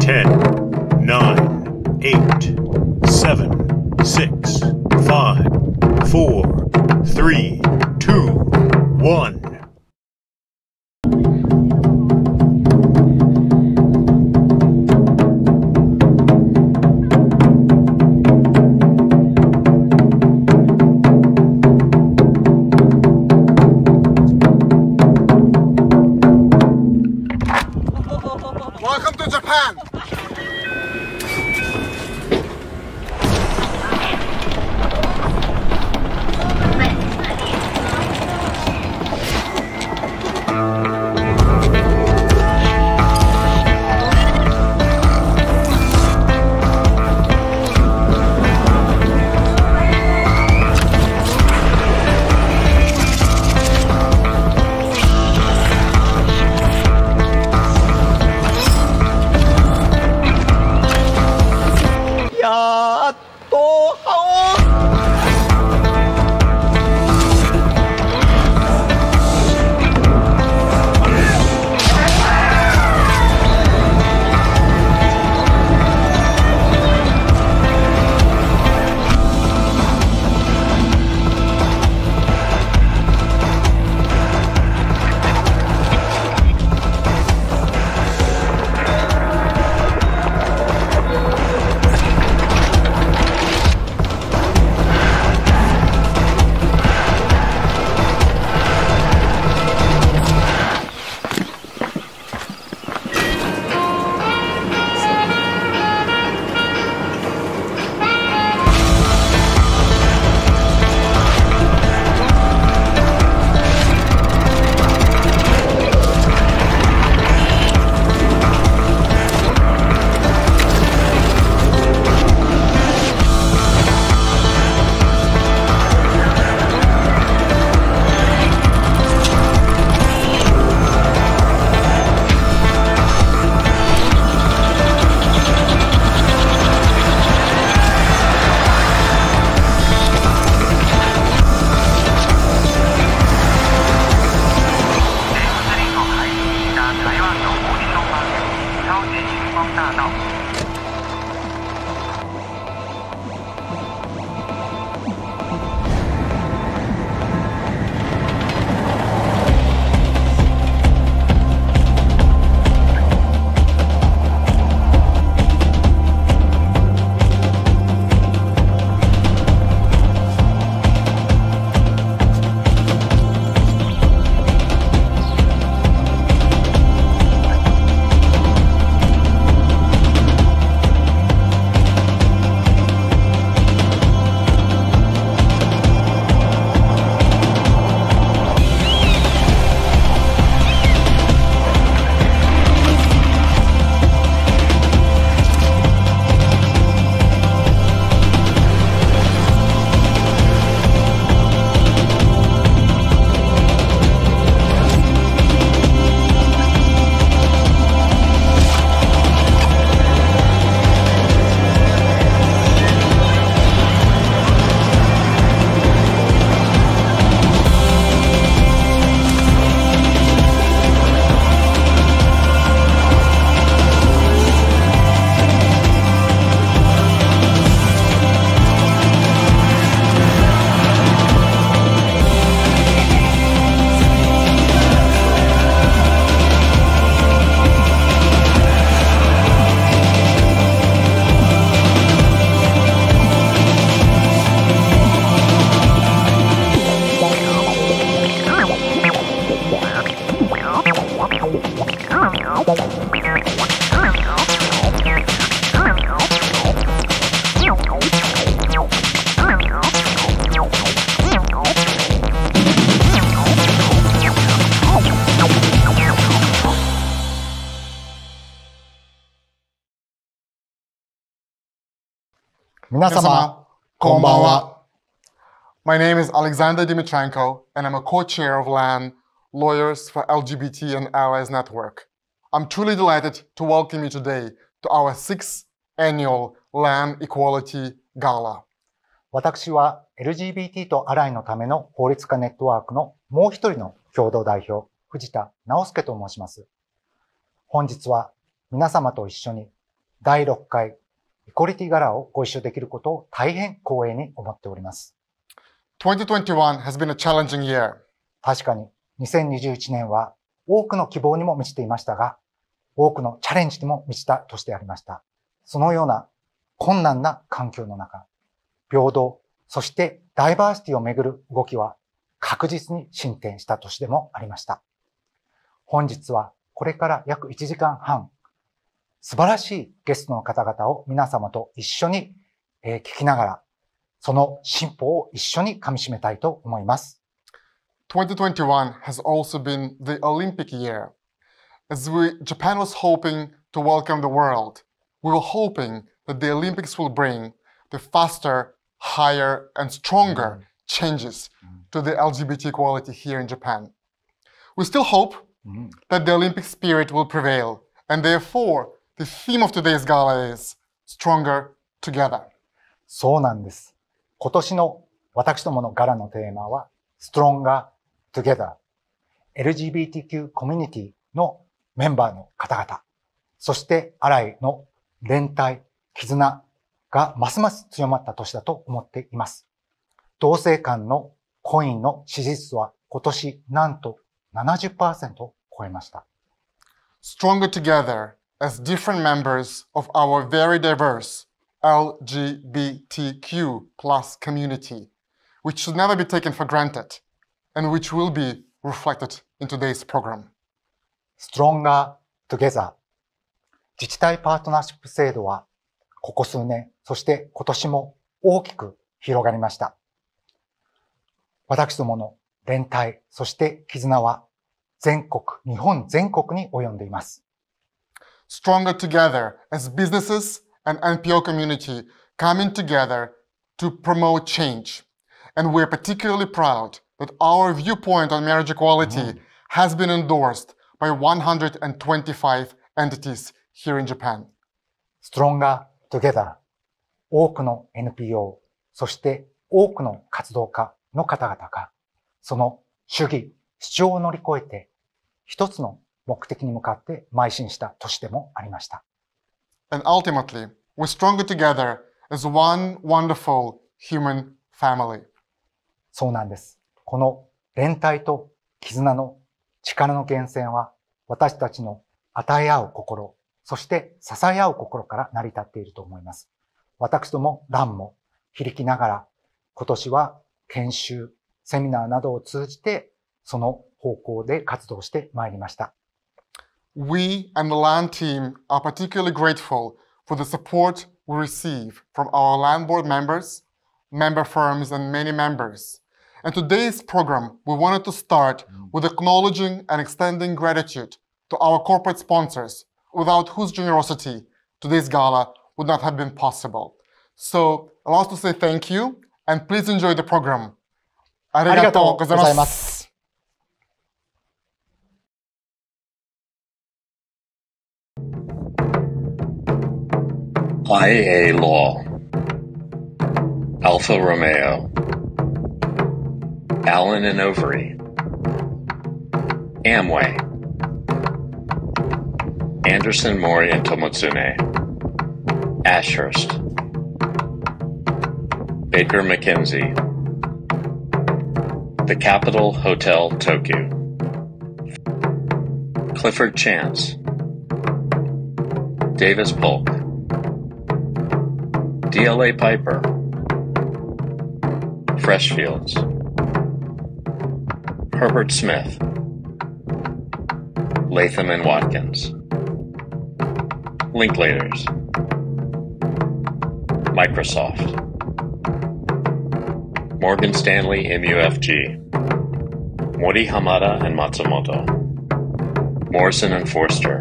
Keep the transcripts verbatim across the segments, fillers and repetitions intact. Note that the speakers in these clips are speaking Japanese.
ten, nine, eight, seven, six, five, four, three, two, one. Welcome to Japan! Minasama, konbanwa. My name is Alexander Dimitrenko, and I'm a co-chair of L A N, Lawyers for L G B T and Allies Network. I'm truly delighted to welcome you today to our sixth annual L A N Equality Gala. 私は エルジービーティー とアライのための法律家ネットワークのもう一人の共同代表、藤田直介と申します。本日は皆様と一緒にだいろっかいイコリティガラをご一緒できることを大変光栄に思っております。 twenty twenty-one has been a challenging year. 確かににせんにじゅういちねんは多くの希望にも満ちていましたが、多くのチャレンジにも満ちた年でありました。そのような困難な環境の中、平等、そしてダイバーシティをめぐる動きは確実に進展した年でもありました。本日はこれから約いちじかんはん、素晴らしいゲストの方々を皆様と一緒に聞きながら、その進歩を一緒に噛み締めたいと思います。 twenty twenty-one has also been the Olympic year. As we, Japan was hoping to welcome the world, we were hoping that the Olympics will bring the faster, higher, and stronger changes to the L G B T equality here in Japan. We still hope that the Olympic spirit will prevail, and therefore, the theme of today's gala is Stronger Together. そうなんです。今年の私どものガラのテーマは Stronger Together。エルジービーティーキュー コミュニティのメンバーの方々、そしてアライの連帯、絆がますます強まった年だと思っています。同性間の婚姻の支持率は今年なんと ななじゅっパーセント を超えました。 Stronger Together as different members of our very diverse L G B T Q plus community, which should never be taken for granted, and which will be reflected in today's program. Stronger Together 自治体パートナーシップ制度はここ数年、そして今年も大きく広がりました。私どもの連帯、そして絆は全国、日本全国に及んでいます。 Stronger Together as businesses and N P O community coming together to promote change. And we're particularly proud that our viewpoint on marriage equality has been endorsed by one hundred twenty-five entities here in Japan. Stronger Together 多くの エヌピーオー、そして多くの活動家の方々がその主義、主張を乗り越えて一つの目的に向かって邁進した年でもありました。 And ultimately, we're stronger together as one wonderful human family. そうなんです。この連帯と絆の力の源泉は私たちの与え合う心、そして支え合う心から成り立っていると思います。私どもランも響きながら今年は研修、セミナーなどを通じてその方向で活動してまいりました。 We and the LAN team are particularly grateful for the support we receive from our LAN board members, member firms, and many members. And today's program, we wanted to start with acknowledging and extending gratitude to our corporate sponsors, without whose generosity today's gala would not have been possible. So, allow us to say thank you, and please enjoy the program. ありがとうございます。 I A Law, Alfa Romeo, Allen and Overy, Amway, Anderson Mori and Tomotsune, Ashurst, Baker McKenzie, The Capitol Hotel Tokyo, Clifford Chance, Davis Polk, D L A Piper, Freshfields, Herbert Smith, Latham and Watkins, Linklaters, Microsoft, Morgan Stanley M U F G, Mori Hamada and Matsumoto, Morrison and Forster,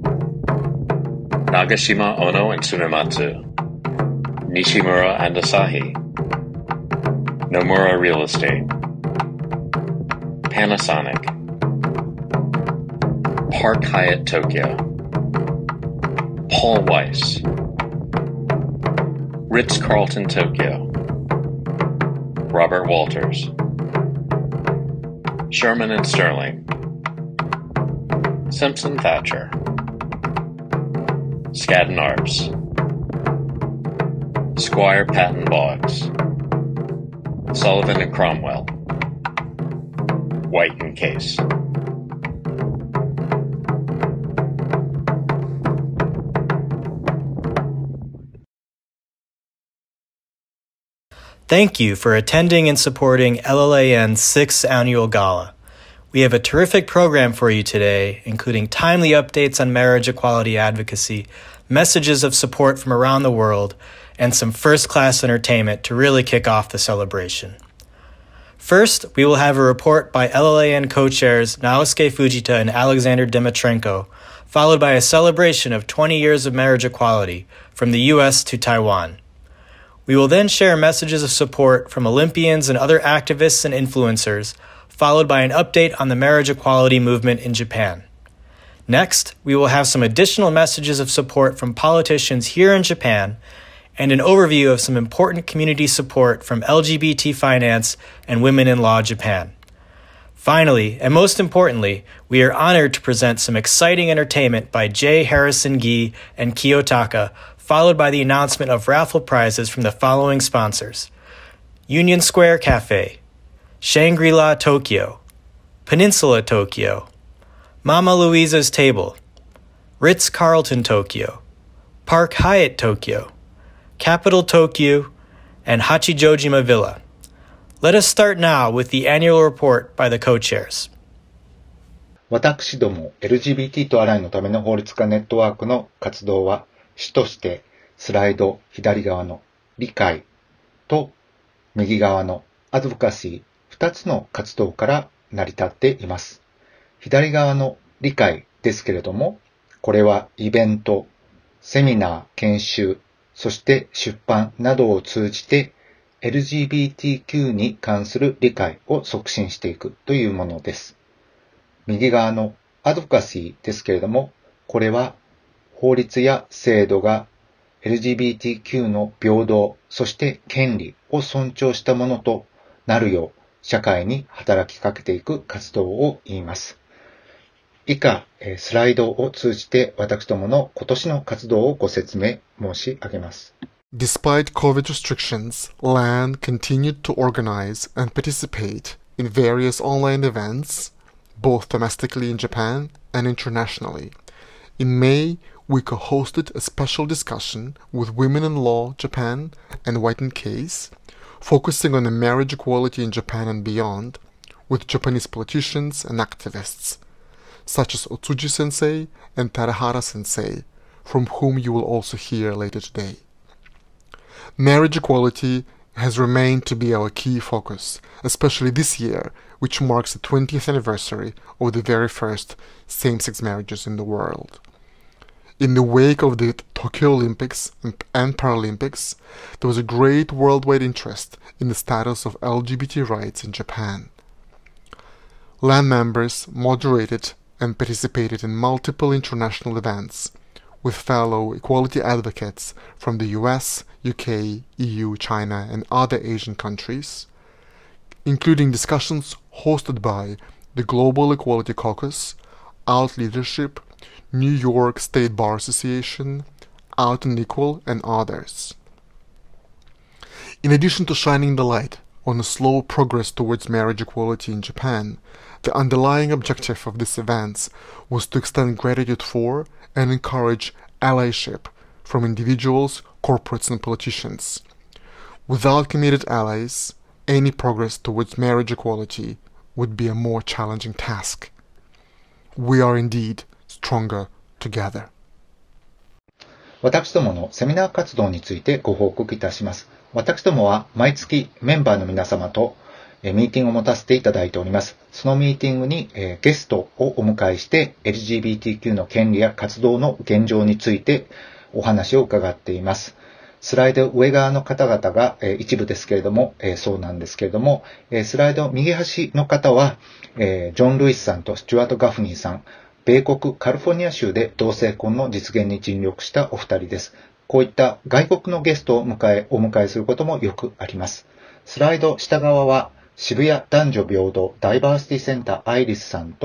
Nagashima Ono and Tsunematsu, Nishimura and Asahi, Nomura Real Estate, Panasonic, Park Hyatt Tokyo, Paul Weiss, Ritz-Carlton Tokyo, Robert Walters, Sherman and Sterling, Simpson Thatcher, Skadden Arps, Squire Patton Boggs, Sullivan and Cromwell, White and Case. Thank you for attending and supporting L L A N's sixth Annual Gala. We have a terrific program for you today, including timely updates on marriage equality advocacy, messages of support from around the world, and some first-class entertainment to really kick off the celebration. First, we will have a report by L L A N co-chairs Naosuke Fujita and Alexander Dimitrenko, followed by a celebration of twenty years of marriage equality from the U S to Taiwan. We will then share messages of support from Olympians and other activists and influencers, followed by an update on the marriage equality movement in Japan. Next, we will have some additional messages of support from politicians here in Japan and an overview of some important community support from L G B T Finance and Women in Law Japan. Finally, and most importantly, we are honored to present some exciting entertainment by Jay Harrison Gee and Kiyotaka, followed by the announcement of raffle prizes from the following sponsors: Union Square Cafe, Shangri-La Tokyo, Peninsula Tokyo, Mama Louisa's Table, Ritz-Carlton Tokyo, Park Hyatt Tokyo, Capital Tokyo, and Hachijojima Villa. Let us start now with the annual report by the co-chairs. 私ども エルジービーティー とアライのための法律家ネットワークの活動は主としてスライド左側の理解と右側のアドボカシーふたつの活動から成り立っています。左側の理解ですけれども、これはイベント、セミナー、研修、そして出版などを通じて エルジービーティーキュー に関する理解を促進していくというものです。右側のアドボカシーですけれども、これは法律や制度が エルジービーティーキュー の平等、そして権利を尊重したものとなるよう社会に働きかけていく活動を言います。以下、スライドを通じて私どもの今年の活動をご説明申し上げます。 Despite COVID restrictions, L A N continued to organize and participate in various online events, both domestically in Japan and internationally. In May, we co-hosted a special discussion with Women in Law Japan and White and Case, focusing on the marriage equality in Japan and beyond, with Japanese politicians and activists, such as Otsuji Sensei and Tarahara Sensei, from whom you will also hear later today. Marriage equality has remained to be our key focus, especially this year, which marks the twentieth anniversary of the very first same-sex marriages in the world. In the wake of the Tokyo Olympics and Paralympics, there was a great worldwide interest in the status of L G B T rights in Japan. L A N members moderated and participated in multiple international events with fellow equality advocates from the U S, U K, E U, China, and other Asian countries, including discussions hosted by the Global Equality Caucus, Out Leadership, New York State Bar Association, Out and Equal, and others. In addition to shining the light on the slow progress towards marriage equality in Japan, the underlying objective of these events was to extend gratitude for and encourage allyship from individuals, corporates, and politicians. Without committed allies, any progress towards marriage equality would be a more challenging task. We are indeed stronger together. 私どものセミナー活動についてご報告いたします。私どもは毎月メンバーの皆様とミーティングを持たせていただいております。そのミーティングにゲストをお迎えして エルジービーティーキュー の権利や活動の現状についてお話を伺っています。スライド上側の方々が一部ですけれどもそうなんですけれども、スライド右端の方はジョン・ルイスさんとスチュワート・ガフニーさん、米国カリフォルニア州で同性婚の実現に尽力したお二人です。こういった外国のゲストを迎え、お迎えすることもよくあります。スライド下側は渋谷男女平等ダイバーシティセンターアイリスさんと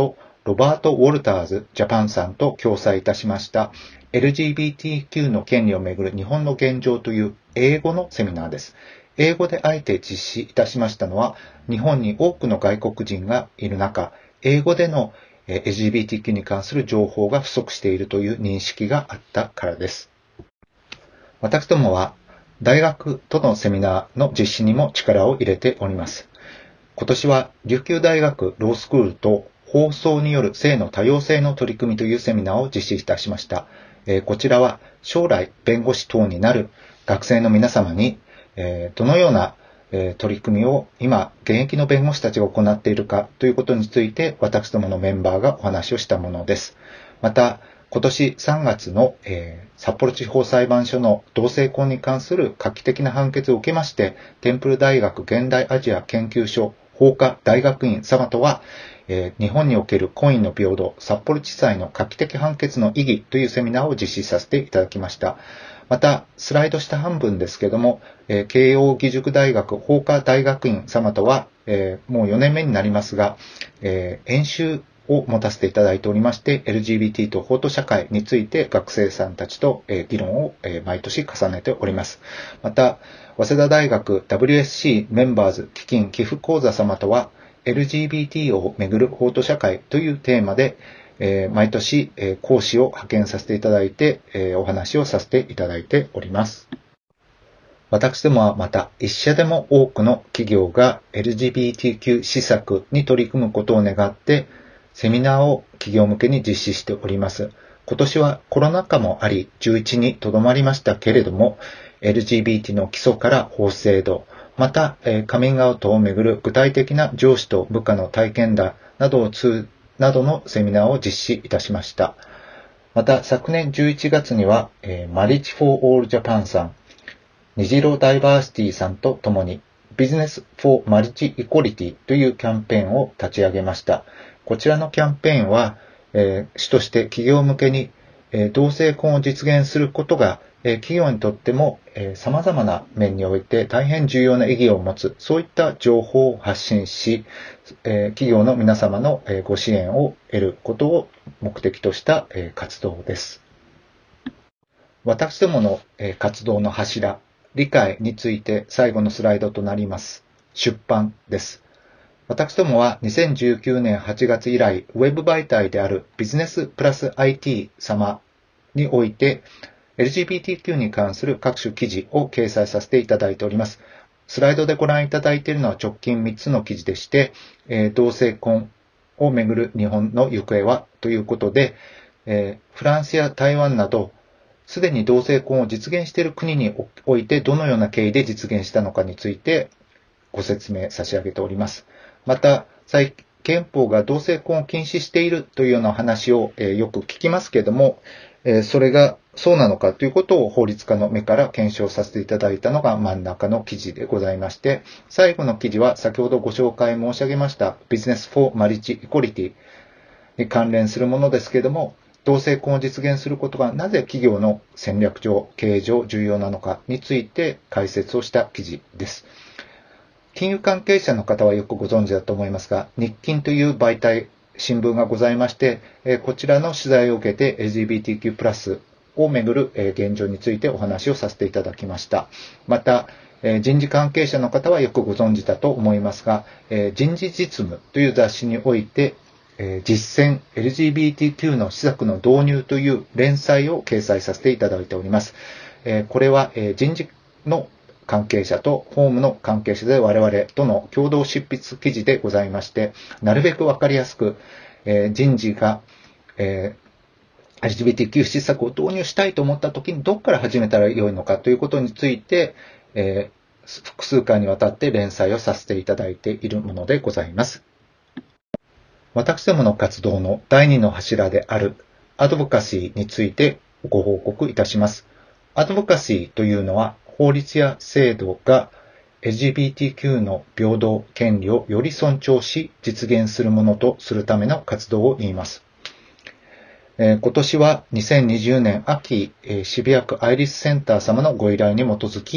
ロバート・ウォルターズ・ジャパンさんと共催いたしました エルジービーティーキュー の権利をめぐる日本の現状という英語のセミナーです。英語であえて実施いたしましたのは、日本に多くの外国人がいる中、英語での エルジービーティーキュー に関する情報が不足しているという認識があったからです。私どもは大学とのセミナーの実施にも力を入れております。今年は琉球大学ロースクールと放送による性の多様性の取り組みというセミナーを実施いたしました。えー、こちらは将来弁護士等になる学生の皆様に、えー、どのような、えー、取り組みを今現役の弁護士たちが行っているかということについて私どものメンバーがお話をしたものです。また今年さんがつの、えー、札幌地方裁判所の同性婚に関する画期的な判決を受けまして、テンプル大学現代アジア研究所法科大学院様とは、えー、日本における婚姻の平等、札幌地裁の画期的判決の意義というセミナーを実施させていただきました。また、スライドした半分ですけども、えー、慶応義塾大学法科大学院様とは、えー、もうよねんめになりますが、えー、演習を持たせていただいておりまして、エルジービーティー と法と社会について学生さんたちと、えー、議論を、えー、毎年重ねております。また、早稲田大学 ダブリューエスシー メンバーズ基金寄付講座様とは、エルジービーティー をめぐる法と社会というテーマで、えー、毎年、えー、講師を派遣させていただいて、えー、お話をさせていただいております。私どもはまた一社でも多くの企業が エルジービーティーキュー 施策に取り組むことを願ってセミナーを企業向けに実施しております。今年はコロナ禍もありじゅういちにとどまりましたけれども、エルジービーティー の基礎から法制度、また、えー、カミングアウトをめぐる具体的な上司と部下の体験談などを通などのセミナーを実施いたしました。また、昨年じゅういちがつには、えー、マリッジフォーオールジャパンさん、虹色ダイバーシティさんと共に、ビジネスフォーマルチイコリティというキャンペーンを立ち上げました。こちらのキャンペーンは、えー、主として企業向けに、えー、同性婚を実現することが、えー、企業にとっても、えー、様々な面において大変重要な意義を持つ、そういった情報を発信し、えー、企業の皆様の、えー、ご支援を得ることを目的とした、えー、活動です。私どもの、えー、活動の柱、理解について最後のスライドとなります。出版です。私どもはにせんじゅうきゅうねんはちがつ以来、ウェブ媒体であるビジネスプラス アイティー 様において、エルジービーティーキュー に関する各種記事を掲載させていただいております。スライドでご覧いただいているのは直近みっつの記事でして、えー、同性婚をめぐる日本の行方はということで、えー、フランスや台湾など、すでに同性婚を実現している国においてどのような経緯で実現したのかについてご説明差し上げております。また、最憲法が同性婚を禁止しているというような話を、えー、よく聞きますけれども、えー、それがそうなのかということを法律家の目から検証させていただいたのが真ん中の記事でございまして、最後の記事は先ほどご紹介申し上げましたビジネスフォーマリッジイコリティに関連するものですけれども、同性婚を実現することがなぜ企業の戦略上、経営上重要なのかについて解説をした記事です。金融関係者の方はよくご存知だと思いますが、日経という媒体、新聞がございまして、こちらの取材を受けて エルジービーティーキュー プラスをめぐる現状についてお話をさせていただきました。また、人事関係者の方はよくご存知だと思いますが、人事実務という雑誌において、実践 エルジービーティーキュー の施策の導入という連載を掲載させていただいております。これは人事の関係者と法務の関係者で我々との共同執筆記事でございまして、なるべくわかりやすく、人事が、エルジービーティーキュー 施策を導入したいと思ったときにどこから始めたらよいのかということについて、複数回にわたって連載をさせていただいているものでございます。私どもの活動の第二の柱であるアドボカシーについてご報告いたします。アドボカシーというのは法律や制度が エルジービーティーキュー の平等、権利をより尊重し実現するものとするための活動を言います。えー、今年はにせんにじゅうねん秋、えー、渋谷区アイリスセンター様のご依頼に基づき、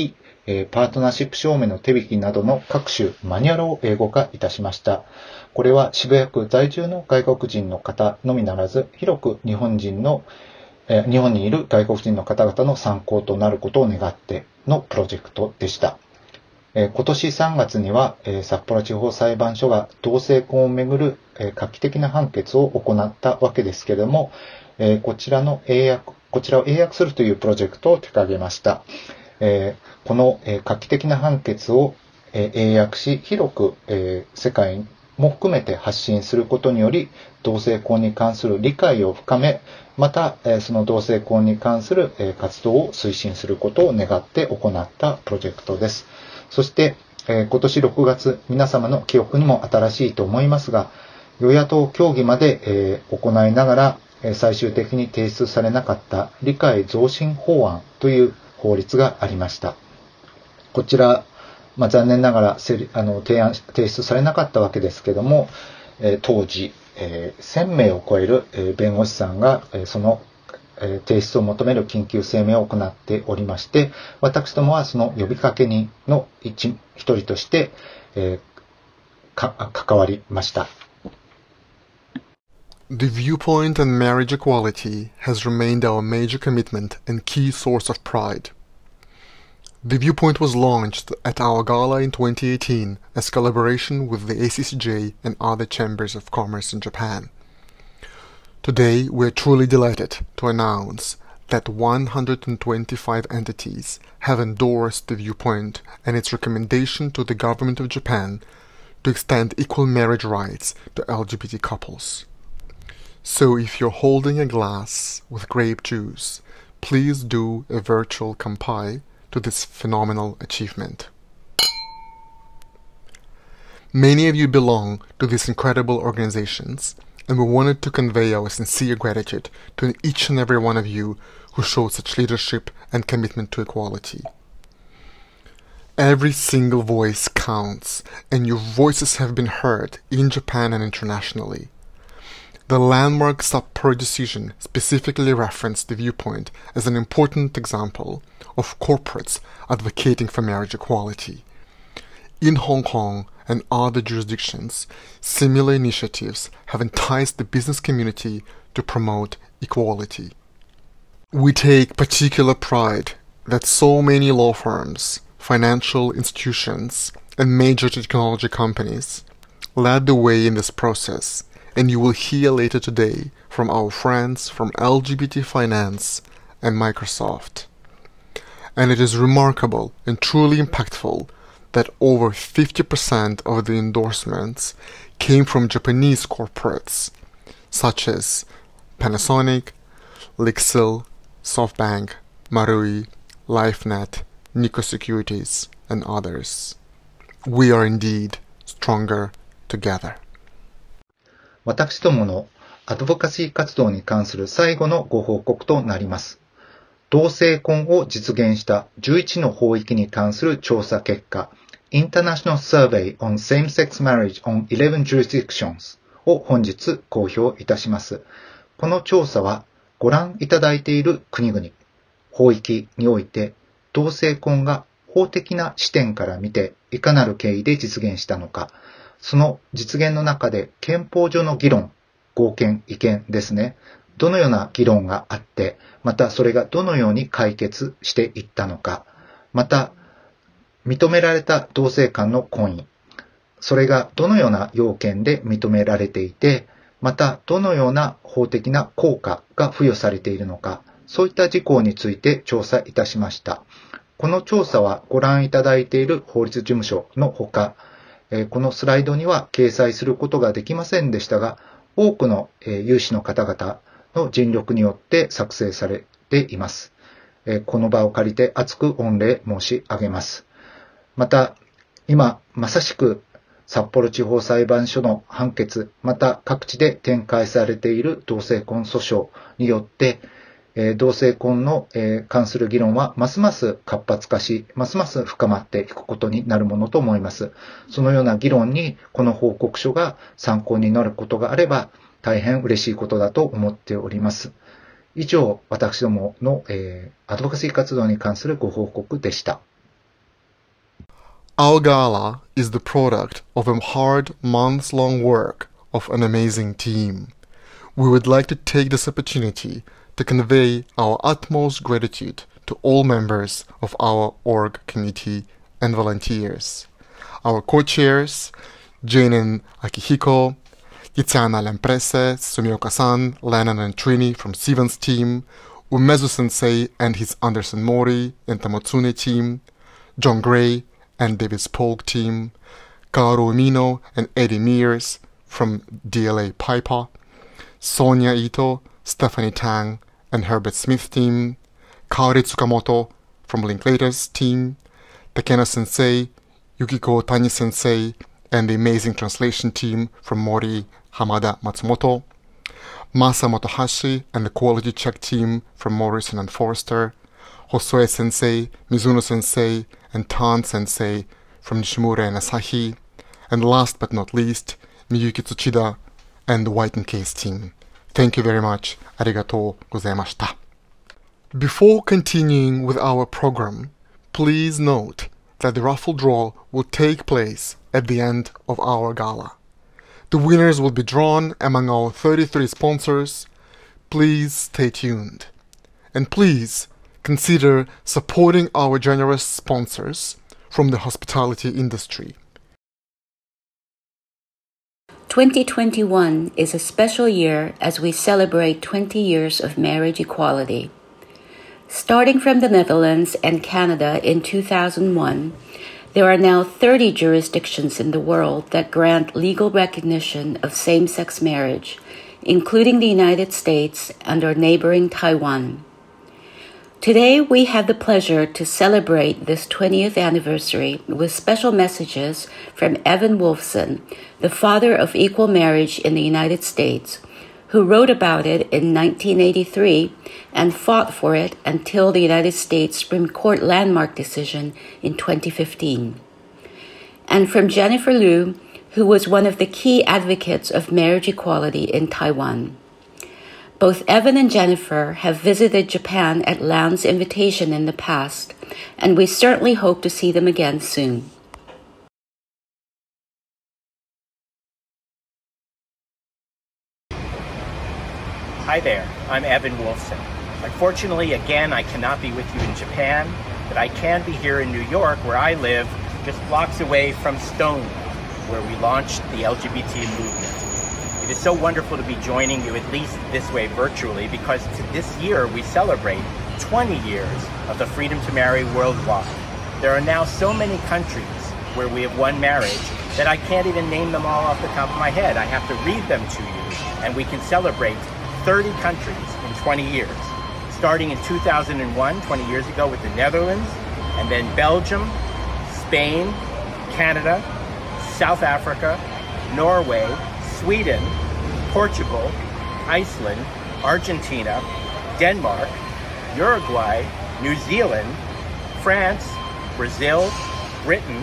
えー、パートナーシップ証明の手引きなどの各種マニュアルを英語化いたしました。これは渋谷区在住の外国人の方のみならず、広く日本人の、えー、日本にいる外国人の方々の参考となることを願ってのプロジェクトでした。えー、今年さんがつには、えー、札幌地方裁判所が同性婚をめぐる、えー、画期的な判決を行ったわけですけれども、えー、こちらの英訳、こちらを英訳するというプロジェクトを手掛けました。えー、この、えー、画期的な判決を、えー、英訳し、広く、えー、世界も含めて発信することにより、同性婚に関する理解を深め、また、えー、その同性婚に関する、えー、活動を推進することを願って行ったプロジェクトです。そして、えー、今年ろくがつ、皆様の記憶にも新しいと思いますが、与野党協議まで、えー、行いながら、えー、最終的に提出されなかった理解増進法案という法律がありました。こちら、まあ、残念ながらあの提案、提出されなかったわけですけども、えー、当時、えー、せんめいを超える、えー、弁護士さんが、えー、その提出を求める緊急声明を行っておりまして、私どもはその呼びかけ人の一人として、えー、か関わりました。 The viewpoint on marriage equality has remained our major commitment and key source of pride. The viewpoint was launched at our gala in twenty eighteen as collaboration with the A C C J and other chambers of commerce in Japan. Today, we are truly delighted to announce that one hundred twenty-five entities have endorsed the viewpoint and its recommendation to the government of Japan to extend equal marriage rights to L G B T couples. So if you're holding a glass with grape juice, please do a virtual kanpai to this phenomenal achievement. Many of you belong to these incredible organizations, and we wanted to convey our sincere gratitude to each and every one of you who showed such leadership and commitment to equality. Every single voice counts, and your voices have been heard in Japan and internationally. The landmark Sapporo decision specifically referenced the viewpoint as an important example of corporates advocating for marriage equality. In Hong Kong and other jurisdictions, similar initiatives have enticed the business community to promote equality. We take particular pride that so many law firms, financial institutions, and major technology companies led the way in this process, and you will hear later today from our friends from L G B T Finance and Microsoft. And it is remarkable and truly impactful that over fifty percent of the endorsements came from Japanese corporates such as Panasonic, Lixil, SoftBank, Marui, LifeNet, Nikko Securities, and others. We are indeed stronger together. 私どものアドボカシー活動に関する最後のご報告となります。同性婚を実現したじゅういちの法域に関する調査結果、International Survey on Same-Sex Marriage on eleven Jurisdictions を本日公表いたします。この調査はご覧いただいている国々、法域において同性婚が法的な視点から見ていかなる経緯で実現したのか、その実現の中で憲法上の議論、合憲、違憲ですね。どのような議論があって、またそれがどのように解決していったのか、また認められた同性間の婚姻、それがどのような要件で認められていて、またどのような法的な効果が付与されているのか、そういった事項について調査いたしました。この調査はご覧いただいている法律事務所のほか、このスライドには掲載することができませんでしたが、多くの有志の方々の尽力によって作成されています。この場を借りて厚く御礼申し上げます。また、今まさしく札幌地方裁判所の判決、また各地で展開されている同性婚訴訟によって、同性婚の関する議論はますます活発化し、ますます深まっていくことになるものと思います。そのような議論にこの報告書が参考になることがあれば大変嬉しいことだと思っております。以上、私どものアドボカシー活動に関するご報告でした。 Our gala is the product of a hard months-long work of an amazing team. We would like to take this opportunity to convey our utmost gratitude to all members of our org committee and volunteers. Our co-chairs, Janen Akihiko, Kitana Lemprese, Sumioka-san, Lennon and Trini from Steven's team, Umezu-sensei and his Anderson Mori and Tamotsune team, John Gray and David Polk team, Kaoru Umino and Eddie Mears from D L A Piper, Sonia Ito, Stephanie Tang and Herbert Smith team, Kaori Tsukamoto from Linklaters team, Takeno Sensei, Yukiko Tani Sensei, and the amazing translation team from Mori Hamada Matsumoto, Masa Motohashi and the quality check team from Morrison and Forrester, Hosoe Sensei, Mizuno Sensei, and Tan Sensei from Nishimura and Asahi, and last but not least, Miyuki Tsuchida and the White and Case team. Thank you very much. Arigatou gozaimashita. Before continuing with our program, please note that the raffle draw will take place at the end of our gala. The winners will be drawn among our thirty-three sponsors. Please stay tuned. And please consider supporting our generous sponsors from the hospitality industry. twenty twenty-one is a special year as we celebrate twenty years of marriage equality. Starting from the Netherlands and Canada in two thousand one, there are now thirty jurisdictions in the world that grant legal recognition of same-sex marriage, including the United States and our neighboring Taiwan. Today, we have the pleasure to celebrate this twentieth anniversary with special messages from Evan Wolfson, the father of equal marriage in the United States, who wrote about it in nineteen eighty-three and fought for it until the United States Supreme Court landmark decision in twenty fifteen. And from Jennifer Liu, who was one of the key advocates of marriage equality in Taiwan. Both Evan and Jennifer have visited Japan at Lan's invitation in the past, and we certainly hope to see them again soon. Hi there, I'm Evan Wolfson. Unfortunately, again, I cannot be with you in Japan, but I can be here in New York, where I live, just blocks away from Stone, where we launched the L G B T movement. It is so wonderful to be joining you, at least this way virtually, because this year we celebrate twenty years of the freedom to marry worldwide. There are now so many countries where we have won marriage that I can't even name them all off the top of my head. I have to read them to you, and we can celebrate thirty countries in twenty years, starting in two thousand one, twenty years ago, with the Netherlands, and then Belgium, Spain, Canada, South Africa, Norway, Sweden, Portugal, Iceland, Argentina, Denmark, Uruguay, New Zealand, France, Brazil, Britain,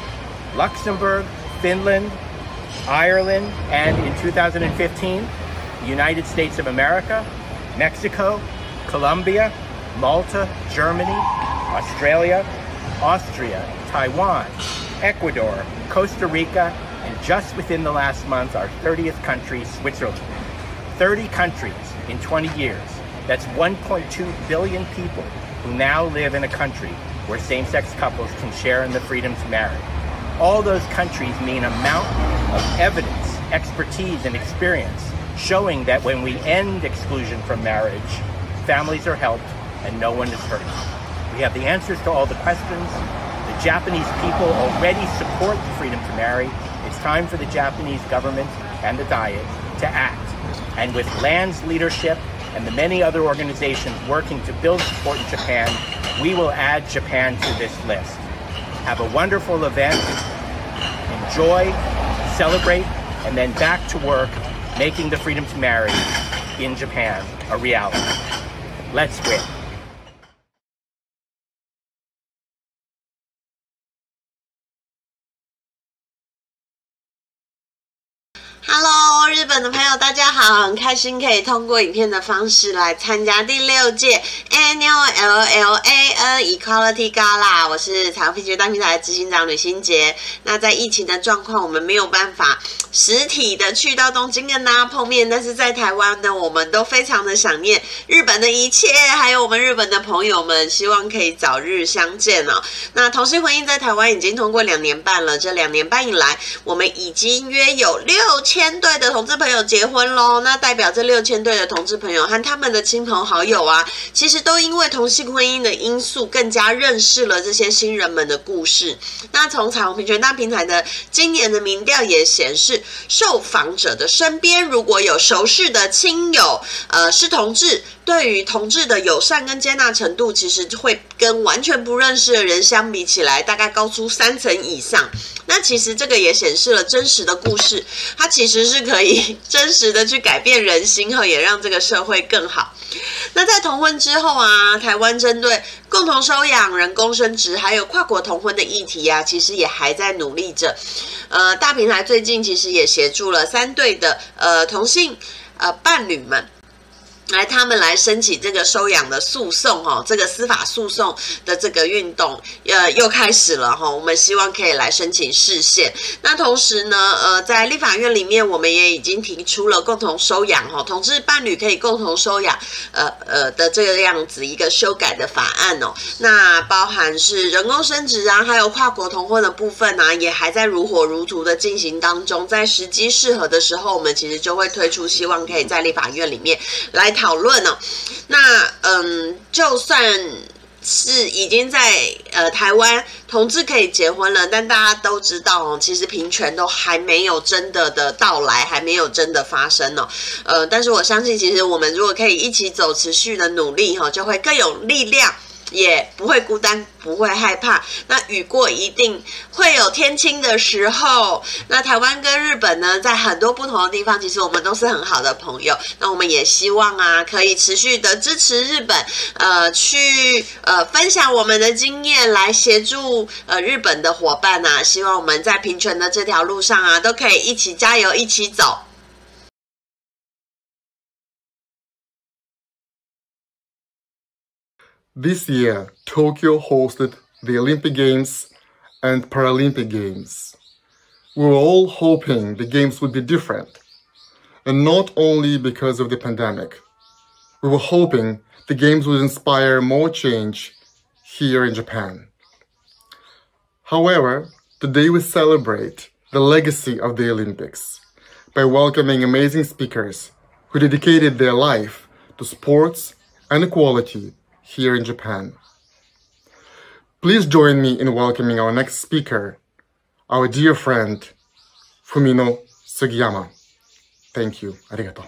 Luxembourg, Finland, Ireland, and in two thousand fifteen, the United States of America, Mexico, Colombia, Malta, Germany, Australia, Austria, Taiwan, Ecuador, Costa Rica, and just within the last month, our thirtieth country, Switzerland. thirty countries in twenty years. That's one point two billion people who now live in a country where same-sex couples can share in the freedom to marry. All those countries mean a mountain of evidence, expertise, and experience showing that when we end exclusion from marriage, families are helped and no one is hurt. We have the answers to all the questions. The Japanese people already support the freedom to marry. It's time for the Japanese government and the Diet to act. And with Lan's leadership and the many other organizations working to build support in Japan, we will add Japan to this list. Have a wonderful event, enjoy, celebrate, and then back to work, making the freedom to marry in Japan a reality. Let's win. Hello， 日本本的朋友，大家好，很开心可以通过影片的方式来参加第六届 Annual L L A N Equality Gala。我是彩虹平权大平台的执行长吕欣洁。那在疫情的状况，我们没有办法实体的去到东京跟大家碰面，但是在台湾呢，我们都非常的想念日本的一切，还有我们日本的朋友们，希望可以早日相见哦。那同性婚姻在台湾已经通过两年半了，这两年半以来，我们已经约有六千对的同志朋友结婚咯。那代表这六千对的同志朋友和他们的亲朋好友啊，其实都因为同性婚姻的因素，更加认识了这些新人们的故事。那从彩虹平权大平台的今年的民调也显示，受访者的身边如果有熟识的亲友，呃，是同志，对于同志的友善跟接纳程度，其实会跟完全不认识的人相比起来，大概高出三成以上。那其实这个也显示了真实的故事，它其实是可以真实的去改变人心，也让这个社会更好。那在同婚之后啊，台湾针对共同收养、人工生殖还有跨国同婚的议题啊，其实也还在努力着。呃，大平台最近其实也协助了三对的呃同性呃伴侣们。来，他们来申请这个收养的诉讼哈，这个司法诉讼的这个运动，呃，又开始了哈。我们希望可以来申请释宪。那同时呢，呃，在立法院里面，我们也已经提出了共同收养哈，同志伴侣可以共同收养，呃呃的这个样子一个修改的法案哦。那包含是人工生殖啊，还有跨国同婚的部分啊，也还在如火如荼的进行当中。在时机适合的时候，我们其实就会推出，希望可以在立法院里面来讨论哦。那嗯，就算是已经在呃台湾同志可以结婚了，但大家都知道哦，其实平权都还没有真的的到来，还没有真的发生哦。呃，但是我相信，其实我们如果可以一起走，持续的努力哈、哦，就会更有力量。也不会孤单，不会害怕。那雨过一定会有天晴的时候。那台湾跟日本呢，在很多不同的地方，其实我们都是很好的朋友。那我们也希望啊，可以持续的支持日本，呃，去呃分享我们的经验，来协助呃日本的伙伴啊。希望我们在平权的这条路上啊，都可以一起加油，一起走。 This year, Tokyo hosted the Olympic Games and Paralympic Games. We were all hoping the Games would be different, and not only because of the pandemic. We were hoping the Games would inspire more change here in Japan. However, today we celebrate the legacy of the Olympics by welcoming amazing speakers who dedicated their life to sports and equality here in Japan. Please join me in welcoming our next speaker, our dear friend, Fumino Sugiyama. Thank you. Arigato.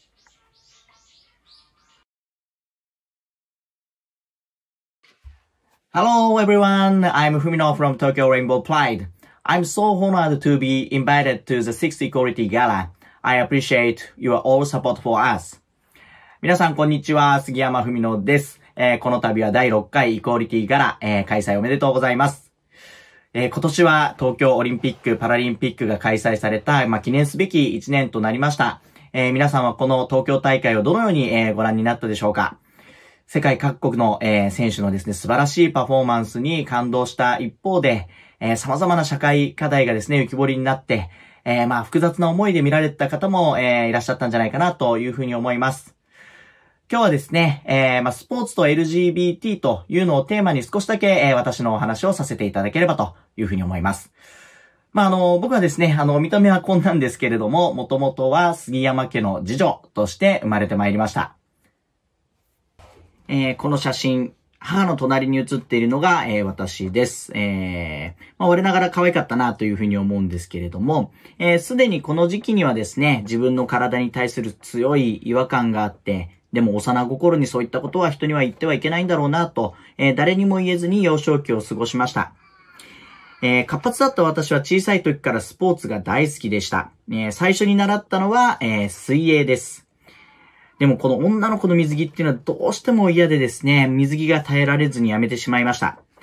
Hello everyone, I'm Fumino from Tokyo Rainbow Pride. I'm so honored to be invited to the sixth Equality Gala. I appreciate your all support for us. 皆さんこんにちは、杉山文乃です。えー、この度はだいろっかいイコーリティガラ、えー、開催おめでとうございます。えー、今年は東京オリンピック・パラリンピックが開催された、まあ、記念すべきいちねんとなりました。えー、皆さんはこの東京大会をどのように、えー、ご覧になったでしょうか。世界各国の、えー、選手のですね、素晴らしいパフォーマンスに感動した一方で、えー、様々な社会課題がですね、浮き彫りになって、えー、まあ、複雑な思いで見られた方も、えー、いらっしゃったんじゃないかなというふうに思います。今日はですね、えー、まあ、スポーツと エルジービーティー というのをテーマに少しだけ、えー、私のお話をさせていただければというふうに思います。まあ、あの、僕はですね、あの、見た目はこんなんですけれども、もともとは杉山家の次女として生まれてまいりました。えー、この写真、母の隣に写っているのが、えー、私です。えー、まあ、我ながら可愛かったなというふうに思うんですけれども、えー、すでにこの時期にはですね、自分の体に対する強い違和感があって、でも幼心にそういったことは人には言ってはいけないんだろうなと、えー、誰にも言えずに幼少期を過ごしました。えー、活発だった私は小さい時からスポーツが大好きでした。えー、最初に習ったのは、えー、水泳です。でもこの女の子の水着っていうのはどうしても嫌でですね、水着が耐えられずにやめてしまいました。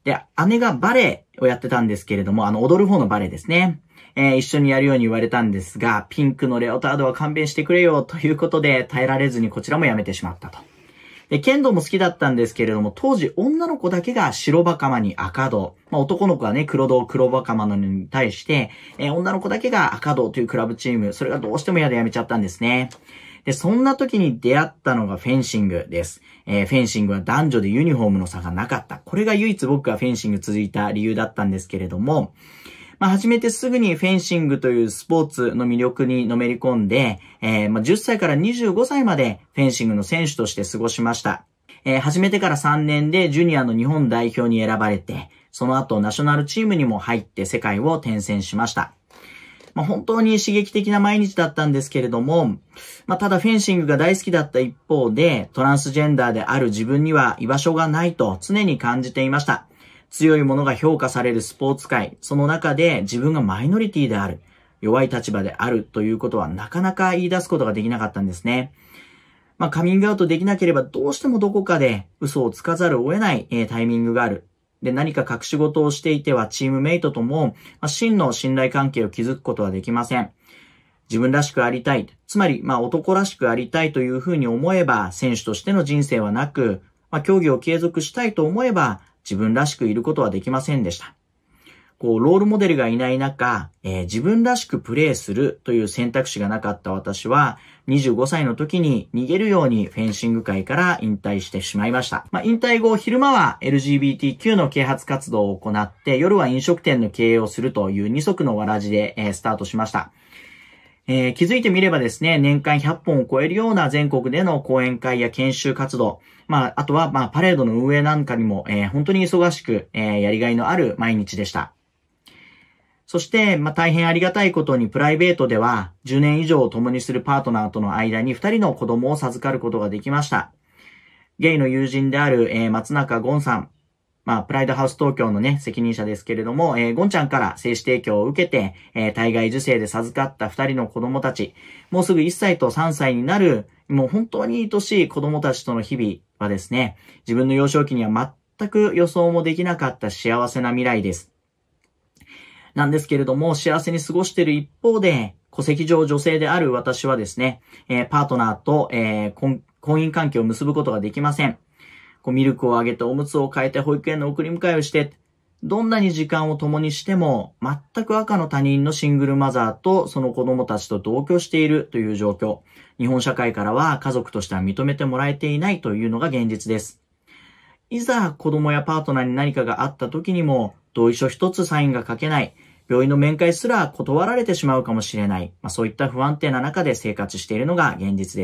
で、姉がバレエをやってたんですけれども、あの、踊る方のバレエですね。えー、一緒にやるように言われたんですが、ピンクのレオタードは勘弁してくれよということで耐えられずにこちらもやめてしまったと。で、剣道も好きだったんですけれども、当時女の子だけが白袴に赤道、まあ、男の子はね、黒道、黒袴なのに対して、えー、女の子だけが赤道というクラブチーム、それがどうしても嫌でやめちゃったんですね。で、そんな時に出会ったのがフェンシングです。えー、フェンシングは男女でユニフォームの差がなかった。これが唯一僕がフェンシング続いた理由だったんですけれども、まあ、始めてすぐにフェンシングというスポーツの魅力にのめり込んで、えー、まあ、じゅっさいからにじゅうごさいまでフェンシングの選手として過ごしました。えー、始めてからさんねんでジュニアの日本代表に選ばれて、その後ナショナルチームにも入って世界を転戦しました。まあ、本当に刺激的な毎日だったんですけれども、まあ、ただフェンシングが大好きだった一方で、トランスジェンダーである自分には居場所がないと常に感じていました。強いものが評価されるスポーツ界、その中で自分がマイノリティである、弱い立場であるということはなかなか言い出すことができなかったんですね。まあ、カミングアウトできなければどうしてもどこかで嘘をつかざるを得ない、えー、タイミングがある。で、何か隠し事をしていてはチームメイトとも、まあ、真の信頼関係を築くことはできません。自分らしくありたい。つまり、まあ、男らしくありたいというふうに思えば、選手としての人生はなく、まあ、競技を継続したいと思えば、自分らしくいることはできませんでした。こう、ロールモデルがいない中、えー、自分らしくプレーするという選択肢がなかった私は、にじゅうごさいの時に逃げるようにフェンシング界から引退してしまいました。まあ、引退後、昼間は エルジービーティーキュー の啓発活動を行って、夜は飲食店の経営をするという二足のわらじで、えー、スタートしました。えー、気づいてみればですね、年間ひゃっぽんを超えるような全国での講演会や研修活動、まあ、あとは、まあ、パレードの運営なんかにも、えー、本当に忙しく、えー、やりがいのある毎日でした。そして、まあ、大変ありがたいことにプライベートでは、じゅうねん以上を共にするパートナーとの間にふたりの子供を授かることができました。ゲイの友人である、えー、松中ゴンさん、まあ、プライドハウス東京のね、責任者ですけれども、えー、ゴンちゃんから精子提供を受けて、えー、体外受精で授かったふたりの子供たち、もうすぐいっさいとさんさいになる、もう本当に愛しい子供たちとの日々はですね、自分の幼少期には全く予想もできなかった幸せな未来です。なんですけれども、幸せに過ごしている一方で、戸籍上女性である私はですね、えー、パートナーと、えー、婚姻関係を結ぶことができません。こうミルクをあげておむつを替えて保育園の送り迎えをして、どんなに時間を共にしても、全く赤の他人のシングルマザーとその子供たちと同居しているという状況。日本社会からは家族としては認めてもらえていないというのが現実です。いざ子供やパートナーに何かがあった時にも、同意書一つサインが書けない、病院の面会すら断られてしまうかもしれない、まあ、そういった不安定な中で生活しているのが現実です。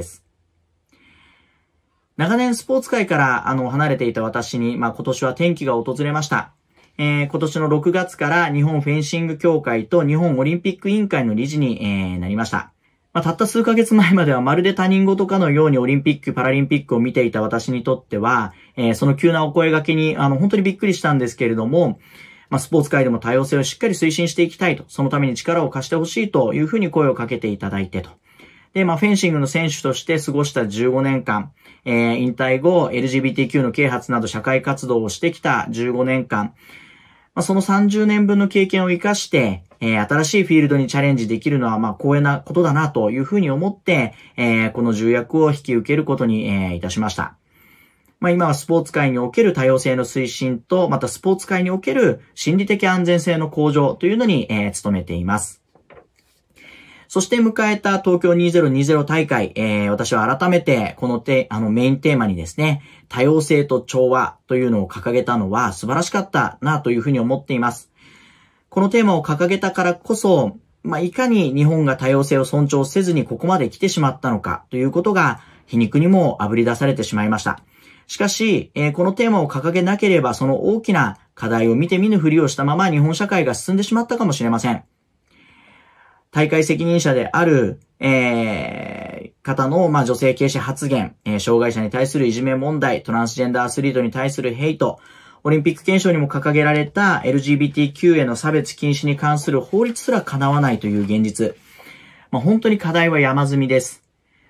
長年スポーツ界からあの離れていた私に、まあ、今年は転機が訪れました。えー、今年のろくがつから日本フェンシング協会と日本オリンピック委員会の理事に、えー、なりました。まあ、たった数ヶ月前まではまるで他人事かのようにオリンピック、パラリンピックを見ていた私にとっては、えー、その急なお声掛けにあの本当にびっくりしたんですけれども、まあ、スポーツ界でも多様性をしっかり推進していきたいと、そのために力を貸してほしいというふうに声をかけていただいてと。で、まあ、フェンシングの選手として過ごしたじゅうごねんかん、えー、引退後、エルジービーティーキュー の啓発など社会活動をしてきたじゅうごねんかん、まあ、そのさんじゅうねんぶんの経験を生かして、えー、新しいフィールドにチャレンジできるのは、まあ、光栄なことだなというふうに思って、えー、この重役を引き受けることに、えー、いたしました。まあ、今はスポーツ界における多様性の推進と、またスポーツ界における心理的安全性の向上というのに、えー、努めています。そして迎えた東京にせんにじゅう大会、えー、私は改めてこのテあのメインテーマにですね、多様性と調和というのを掲げたのは素晴らしかったなというふうに思っています。このテーマを掲げたからこそ、まあ、いかに日本が多様性を尊重せずにここまで来てしまったのかということが皮肉にもあぶり出されてしまいました。しかし、えー、このテーマを掲げなければその大きな課題を見て見ぬふりをしたまま日本社会が進んでしまったかもしれません。大会責任者である、えー、方の、まあ、女性軽視発言、えー、障害者に対するいじめ問題、トランスジェンダーアスリートに対するヘイト、オリンピック憲章にも掲げられた エルジービーティーキュー への差別禁止に関する法律すら叶わないという現実。まあ、本当に課題は山積みです。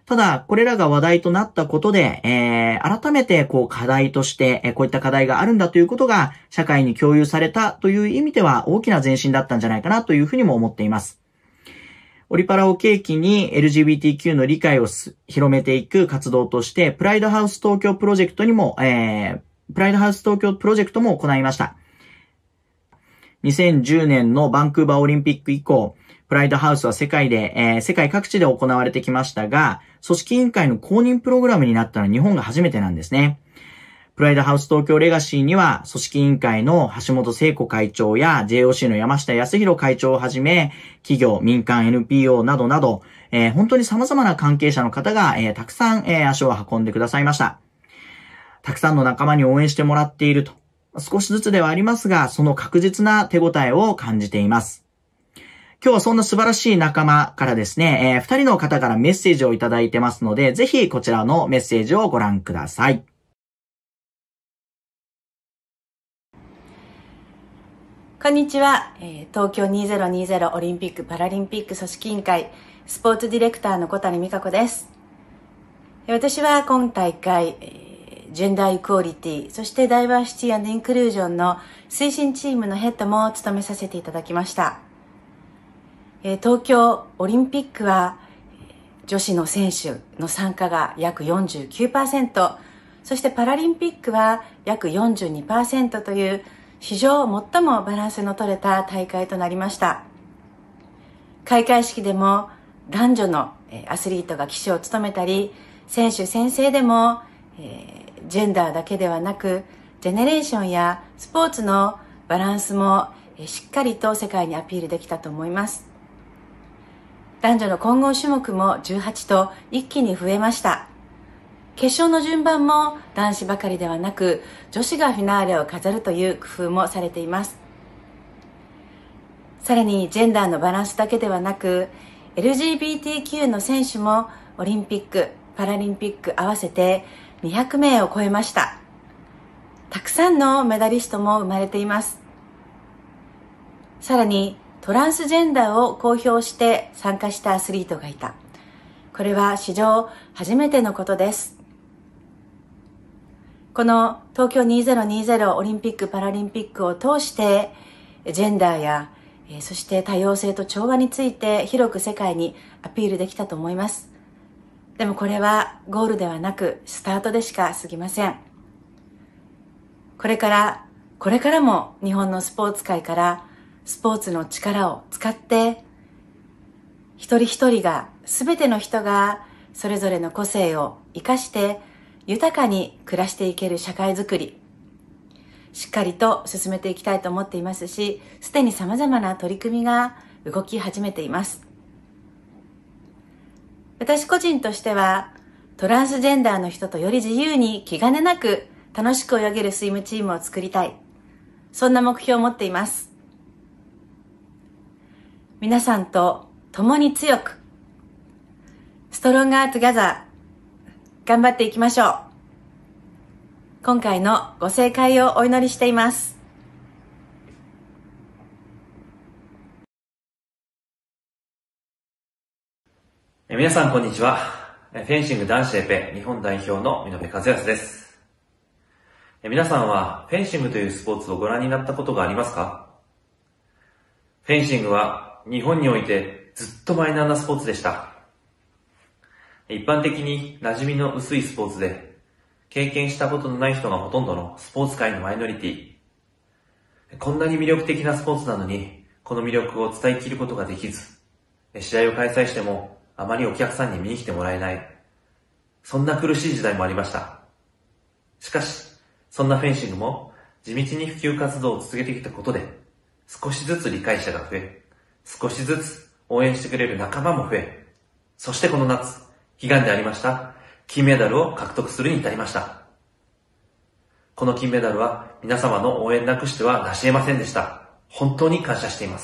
ただ、これらが話題となったことで、えー、改めてこう課題として、えー、こういった課題があるんだということが社会に共有されたという意味では大きな前進だったんじゃないかなというふうにも思っています。オリパラを契機に エルジービーティーキュー の理解を広めていく活動として、プライドハウス東京プロジェクトにも、えー、プライドハウス東京プロジェクトも行いました。にせんじゅうねんのバンクーバーオリンピック以降、プライドハウスは世界で、えー、世界各地で行われてきましたが、組織委員会の公認プログラムになったのは日本が初めてなんですね。プライドハウス東京レガシーには、組織委員会の橋本聖子会長や ジェイオーシー の山下康弘会長をはじめ、企業、民間 エヌピーオー などなど、えー、本当に様々な関係者の方が、えー、たくさん、えー、足を運んでくださいました。たくさんの仲間に応援してもらっていると。少しずつではありますが、その確実な手応えを感じています。今日はそんな素晴らしい仲間からですね、えー、二人の方からメッセージをいただいてますので、ぜひこちらのメッセージをご覧ください。 こんにちは。東京にせんにじゅうオリンピック・パラリンピック組織委員会スポーツディレクターの小谷美香子です。私は今大会、ジェンダーイクオリティ、そしてダイバーシティ&インクルージョンの推進チームのヘッドも務めさせていただきました。東京オリンピックは女子の選手の参加が約 よんじゅうきゅうパーセント、そしてパラリンピックは約 よんじゅうにパーセント という史上最もバランスの取れた大会となりました。開会式でも男女のアスリートが旗手を務めたり、選手宣誓でも、えー、ジェンダーだけではなくジェネレーションやスポーツのバランスもしっかりと世界にアピールできたと思います。男女の混合種目もじゅうはちと一気に増えました。決勝の順番も男子ばかりではなく女子がフィナーレを飾るという工夫もされています。さらにジェンダーのバランスだけではなく エルジービーティーキュー の選手もオリンピック・パラリンピック合わせてにひゃくめいを超えました。たくさんのメダリストも生まれています。さらにトランスジェンダーを公表して参加したアスリートがいた。これは史上初めてのことです。この東京にせんにじゅうオリンピック・パラリンピックを通してジェンダーやそして多様性と調和について広く世界にアピールできたと思います。でもこれはゴールではなくスタートでしか過ぎません。これからこれからも日本のスポーツ界からスポーツの力を使って一人一人が全ての人がそれぞれの個性を生かして豊かに暮らしていける社会づくりしっかりと進めていきたいと思っていますし、すでに様々な取り組みが動き始めています。私個人としてはトランスジェンダーの人とより自由に気兼ねなく楽しく泳げるスイムチームを作りたい、そんな目標を持っています。皆さんと共に強くストロンガートゥギャザー頑張っていきましょう。今回のご盛会をお祈りしています。 え皆さんこんにちは。フェンシング男子エペ日本代表の見延和康です。え皆さんはフェンシングというスポーツをご覧になったことがありますか？フェンシングは日本においてずっとマイナーなスポーツでした。一般的に馴染みの薄いスポーツで、経験したことのない人がほとんどのスポーツ界のマイノリティ。こんなに魅力的なスポーツなのに、この魅力を伝えきることができず、試合を開催してもあまりお客さんに見に来てもらえない。そんな苦しい時代もありました。しかし、そんなフェンシングも地道に普及活動を続けてきたことで、少しずつ理解者が増え、少しずつ応援してくれる仲間も増え、そしてこの夏、悲願でありました金メダルを獲得するに至りました。この金メダルは皆様の応援なくしては成し得ませんでした。本当に感謝しています。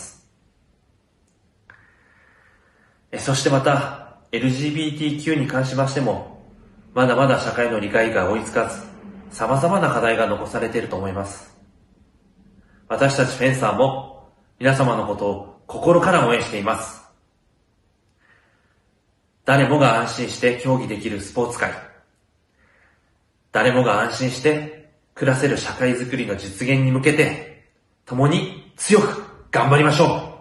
そしてまた エルジービーティーキュー に関しましても、まだまだ社会の理解が追いつかず、様々な課題が残されていると思います。私たちフェンサーも皆様のことを心から応援しています。 誰もが安心して競技できるスポーツ界。誰もが安心して暮らせる社会づくりの実現に向けて、共に強く頑張りましょう。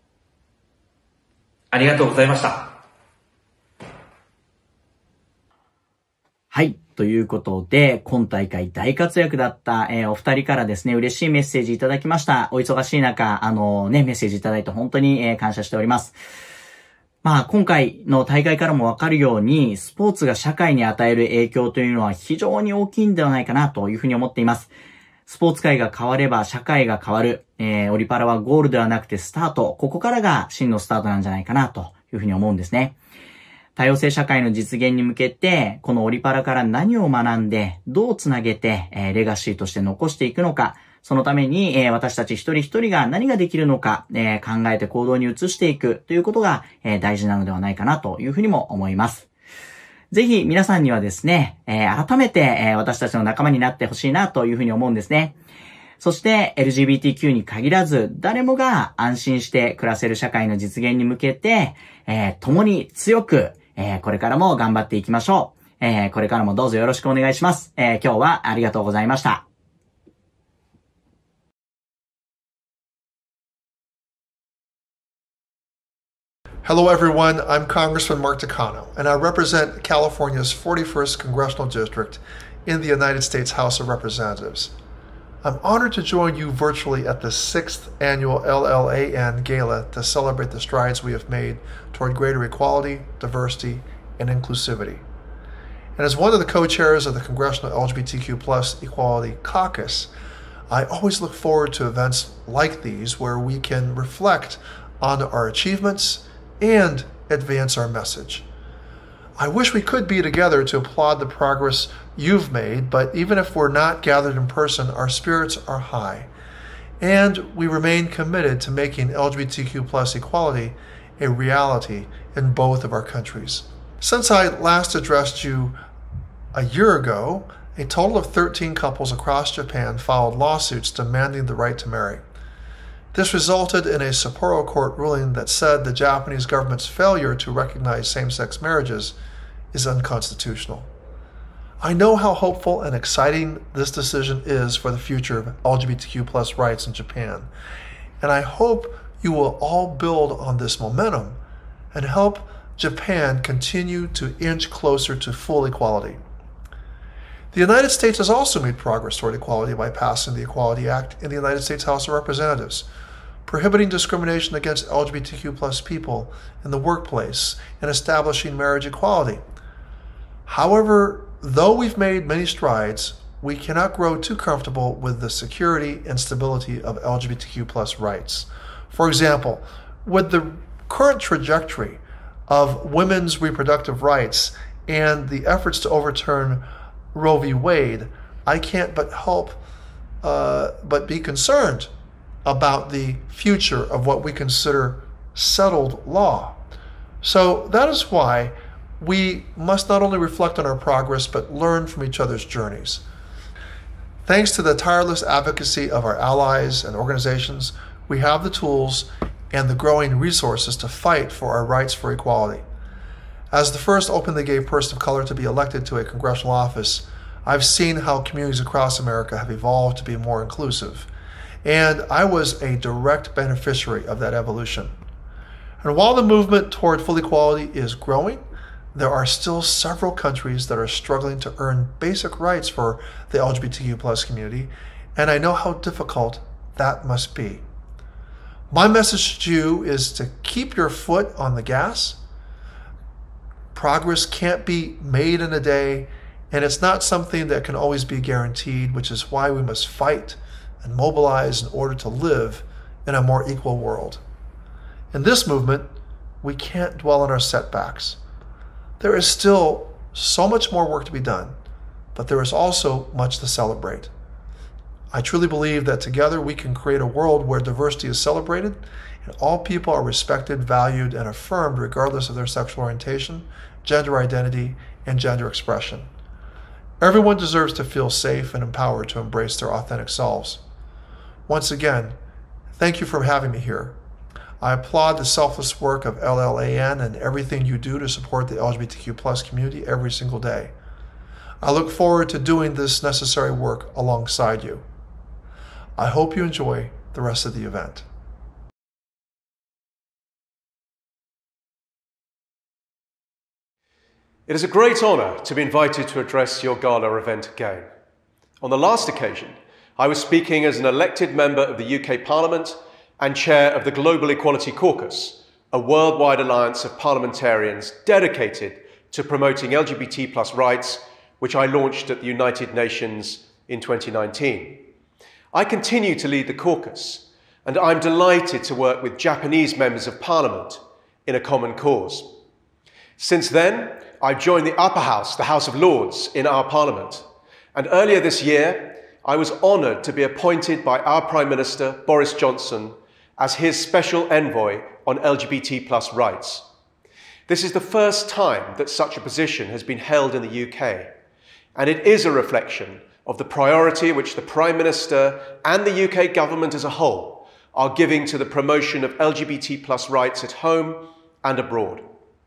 ありがとうございました。 はい。ということで、今大会大活躍だった、えー、お二人からですね、嬉しいメッセージいただきました。お忙しい中、あのね、メッセージいただいて本当に、えー、感謝しております。まあ、今回の大会からもわかるように、スポーツが社会に与える影響というのは非常に大きいんではないかなというふうに思っています。スポーツ界が変われば社会が変わる。えー、オリパラはゴールではなくてスタート。ここからが真のスタートなんじゃないかなというふうに思うんですね。多様性社会の実現に向けて、このオリパラから何を学んで、どうつなげて、えー、レガシーとして残していくのか、そのために、えー、私たち一人一人が何ができるのか、えー、考えて行動に移していくということが、えー、大事なのではないかなというふうにも思います。ぜひ皆さんにはですね、えー、改めて、えー、私たちの仲間になってほしいなというふうに思うんですね。そして エルジービーティーキュー に限らず、誰もが安心して暮らせる社会の実現に向けて、えー、共に強く、えー、これからも頑張っていきましょう。えー、これからもどうぞよろしくお願いします。えー、今日はありがとうございました。 Hello everyone, I'm Congressman Mark Takano, and I represent California's forty-first Congressional District in the United States House of Representatives. I'm honored to join you virtually at the sixth Annual L L A N Gala to celebrate the strides we have made toward greater equality, diversity, and inclusivity. And as one of the co-chairs of the Congressional L G B T Q plus Equality Caucus, I always look forward to events like these where we can reflect on our achievements and advance our message. I wish we could be together to applaud the progress you've made, but even if we're not gathered in person, our spirits are high. And we remain committed to making L G B T Q plus equality a reality in both of our countries. Since I last addressed you a year ago, a total of thirteen couples across Japan filed lawsuits demanding the right to marry. This resulted in a Sapporo court ruling that said the Japanese government's failure to recognize same-sex marriages is unconstitutional. I know how hopeful and exciting this decision is for the future of L G B T Q plus rights in Japan, and I hope you will all build on this momentum and help Japan continue to inch closer to full equality. The United States has also made progress toward equality by passing the Equality Act in the United States House of Representatives, prohibiting discrimination against L G B T Q plus people in the workplace and establishing marriage equality. However, though we've made many strides, we cannot grow too comfortable with the security and stability of L G B T Q plus rights. For example, with the current trajectory of women's reproductive rights and the efforts to overturn Roe v. Wade, I can't but help uh, but be concerned about the future of what we consider settled law. So that is why we must not only reflect on our progress, but learn from each other's journeys. Thanks to the tireless advocacy of our allies and organizations, we have the tools and the growing resources to fight for our rights for equality. As the first openly gay person of color to be elected to a congressional office, I've seen how communities across America have evolved to be more inclusive. And I was a direct beneficiary of that evolution. And while the movement toward full equality is growing, there are still several countries that are struggling to earn basic rights for the L G B T Q plus community, and I know how difficult that must be. My message to you is to keep your foot on the gas. Progress can't be made in a day, and it's not something that can always be guaranteed, which is why we must fight and mobilize in order to live in a more equal world. In this movement, we can't dwell on our setbacks. There is still so much more work to be done, but there is also much to celebrate. I truly believe that together we can create a world where diversity is celebrated and all people are respected, valued, and affirmed regardless of their sexual orientation, gender identity, and gender expression. Everyone deserves to feel safe and empowered to embrace their authentic selves. Once again, thank you for having me here. I applaud the selfless work of L L A N and everything you do to support the L G B T Q plus community every single day. I look forward to doing this necessary work alongside you. I hope you enjoy the rest of the event. It is a great honour to be invited to address your gala event again. On the last occasion, I was speaking as an elected member of the U K Parliament and chair of the Global Equality Caucus, a worldwide alliance of parliamentarians dedicated to promoting L G B T plus rights, which I launched at the United Nations in twenty nineteen. I continue to lead the caucus, and I'm delighted to work with Japanese members of Parliament in a common cause. Since then, I've joined the upper house, the House of Lords, in our Parliament. And earlier this year, I was honoured to be appointed by our Prime Minister, Boris Johnson, as his special envoy on L G B T plus rights. This is the first time that such a position has been held in the U K, and it is a reflection of the priority which the Prime Minister and the U K government as a whole are giving to the promotion of L G B T plus rights at home and abroad.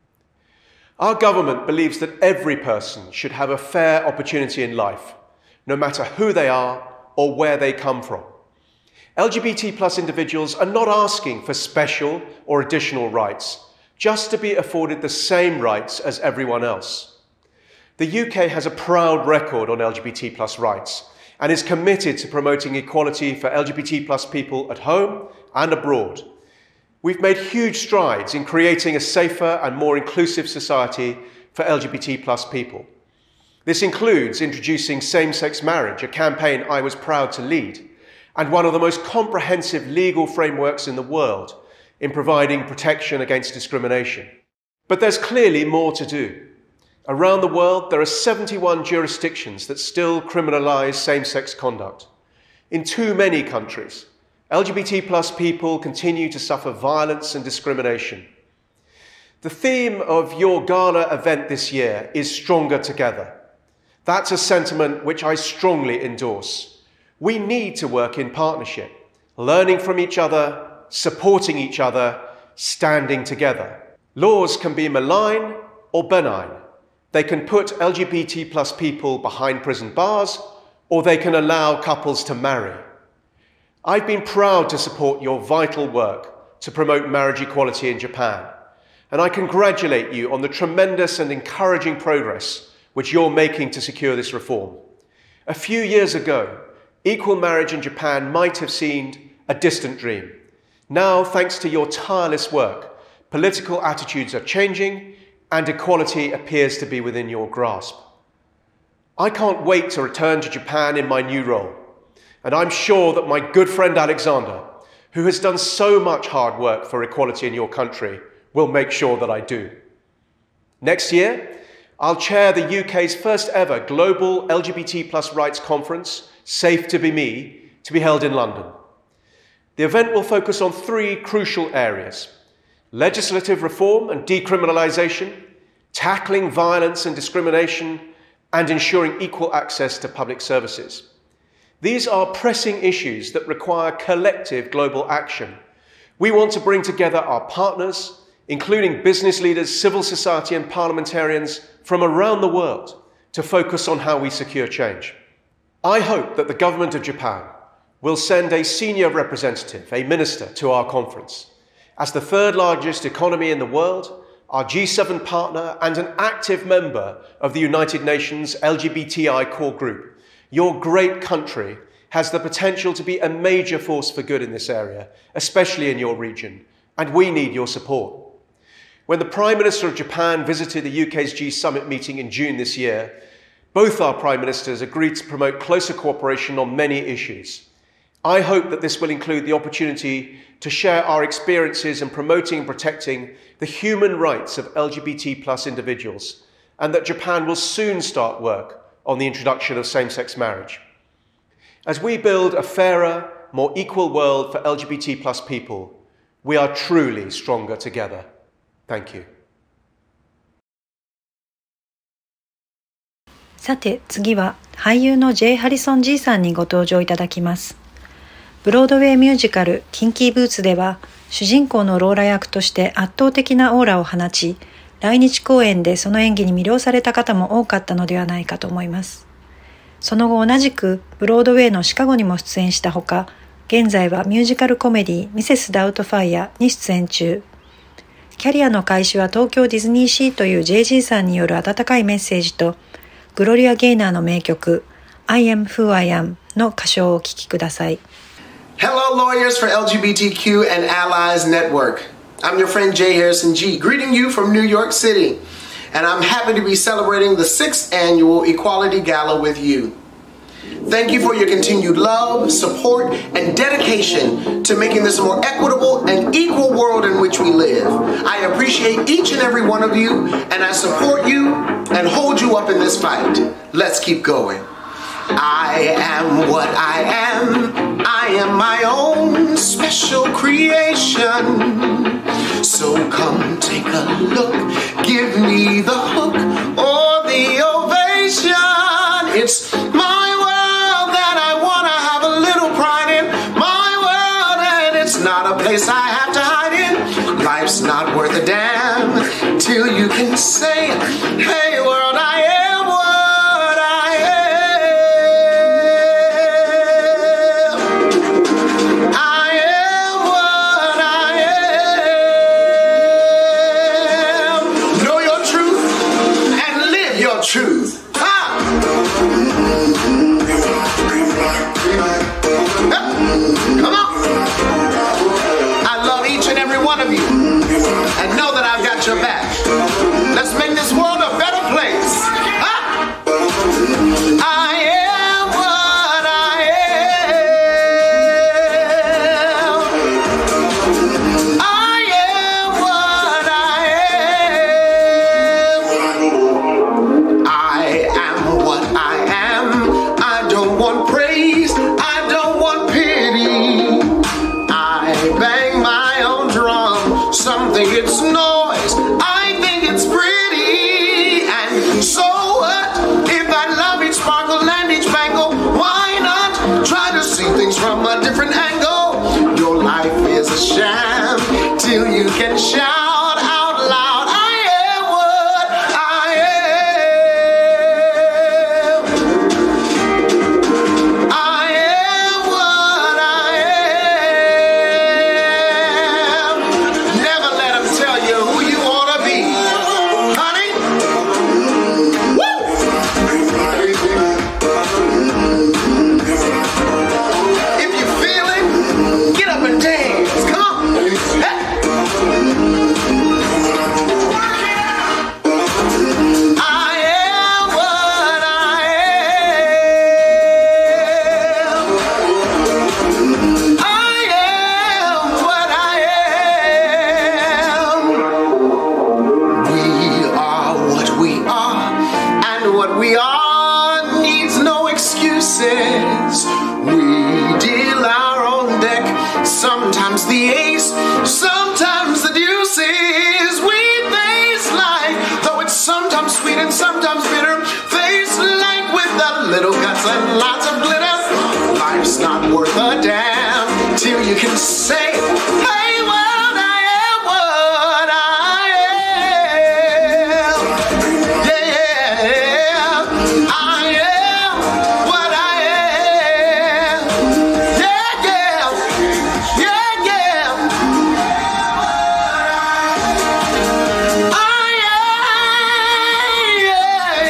Our government believes that every person should have a fair opportunity in life, no matter who they are or where they come from. L G B T plus individuals are not asking for special or additional rights, just to be afforded the same rights as everyone else. The U K has a proud record on L G B T plus rights and is committed to promoting equality for L G B T plus people at home and abroad. We've made huge strides in creating a safer and more inclusive society for L G B T plus people. This includes introducing same-sex marriage, a campaign I was proud to lead, and one of the most comprehensive legal frameworks in the world in providing protection against discrimination. But there's clearly more to do. Around the world, there are seventy-one jurisdictions that still criminalise same-sex conduct. In too many countries, L G B T plus people continue to suffer violence and discrimination. The theme of your gala event this year is Stronger Together. That's a sentiment which I strongly endorse. We need to work in partnership, learning from each other, supporting each other, standing together. Laws can be malign or benign. They can put L G B T plus people behind prison bars, or they can allow couples to marry. I've been proud to support your vital work to promote marriage equality in Japan, and I congratulate you on the tremendous and encouraging progress which you're making to secure this reform. A few years ago, equal marriage in Japan might have seemed a distant dream. Now, thanks to your tireless work, political attitudes are changing and equality appears to be within your grasp. I can't wait to return to Japan in my new role. And I'm sure that my good friend Alexander, who has done so much hard work for equality in your country, will make sure that I do. Next year, I'll chair the U K's first ever global L G B T plus rights conference, Safe to be Me, to be held in London. The event will focus on three crucial areas: legislative reform and decriminalisation, tackling violence and discrimination, and ensuring equal access to public services. These are pressing issues that require collective global action. We want to bring together our partners, including business leaders, civil society and parliamentarians from around the world, to focus on how we secure change. I hope that the government of Japan will send a senior representative, a minister, to our conference. As the third largest economy in the world, our G seven partner and an active member of the United Nations L G B T I core group, your great country has the potential to be a major force for good in this area, especially in your region, and we need your support. When the Prime Minister of Japan visited the U K's G Summit meeting in June this year, both our Prime Ministers agreed to promote closer cooperation on many issues. I hope that this will include the opportunity to share our experiences in promoting and protecting the human rights of L G B T plus individuals, and that Japan will soon start work on the introduction of same-sex marriage. As we build a fairer, more equal world for L G B T plus people, we are truly stronger together. Thank you. さて次は俳優の J. ハリソン G さんにご登場いただきます。 ブロードウェイミュージカルキンキーブーツでは主人公のローラ役として圧倒的なオーラを放ち、来日公演でその演技に魅了された方も多かったのではないかと思います。その後同じくブロードウェイのシカゴにも出演したほか、現在はミュージカルコメディミセス・ダウトファイアに出演中。キャリアの開始は東京ディズニーシーという ジェイジー さんによる温かいメッセージと、グロリア・ゲイナーの名曲 I am who I am の歌唱をお聴きください。 Hello lawyers for L G B T Q and Allies Network. I'm your friend Jay Harrison G, greeting you from New York City. And I'm happy to be celebrating the sixth annual Equality Gala with you. Thank you for your continued love, support, and dedication to making this a more equitable and equal world in which we live. I appreciate each and every one of you, and I support you and hold you up in this fight. Let's keep going. I am what I am. I am my own special creation. So come take a look, give me the hook or the ovation. It's my world that I wanna have a little pride in. My world, and it's not a place I have to hide in. Life's not worth a damn till you can say, hey world, I am what I am. I am what I am. Know your truth and live your truth. Come on. I love each and every one of you and know that I've got your back. Let's make this world a better place. Huh? I am what I am. I am what I am. I am what I am. I don't want praise. I don't want pity. I bang my own drum. Some think it's noise. I think it's pretty. And so what? If I love each sparkle and each bangle, why not try to see things from a different angle? Your life is a sham till you can shout out loud. I am what I am. I am what I am. Never let them tell you who you ought to be. Honey? Woo! If you feel it, get up and dance. Come on. Hey. I am what I am. I am what I am. We are what we are, and what we are needs no excuses. We deal our own deck, sometimes the ace, sometimes the deuces. We face life, though it's sometimes sweet and sometimes bitter. Face life with a little guts and lots of glitter. Life's not worth a damn till you can say, hey world, I am what I am. Yeah, I am what I am. Yeah, yeah, yeah, yeah. I am, yeah,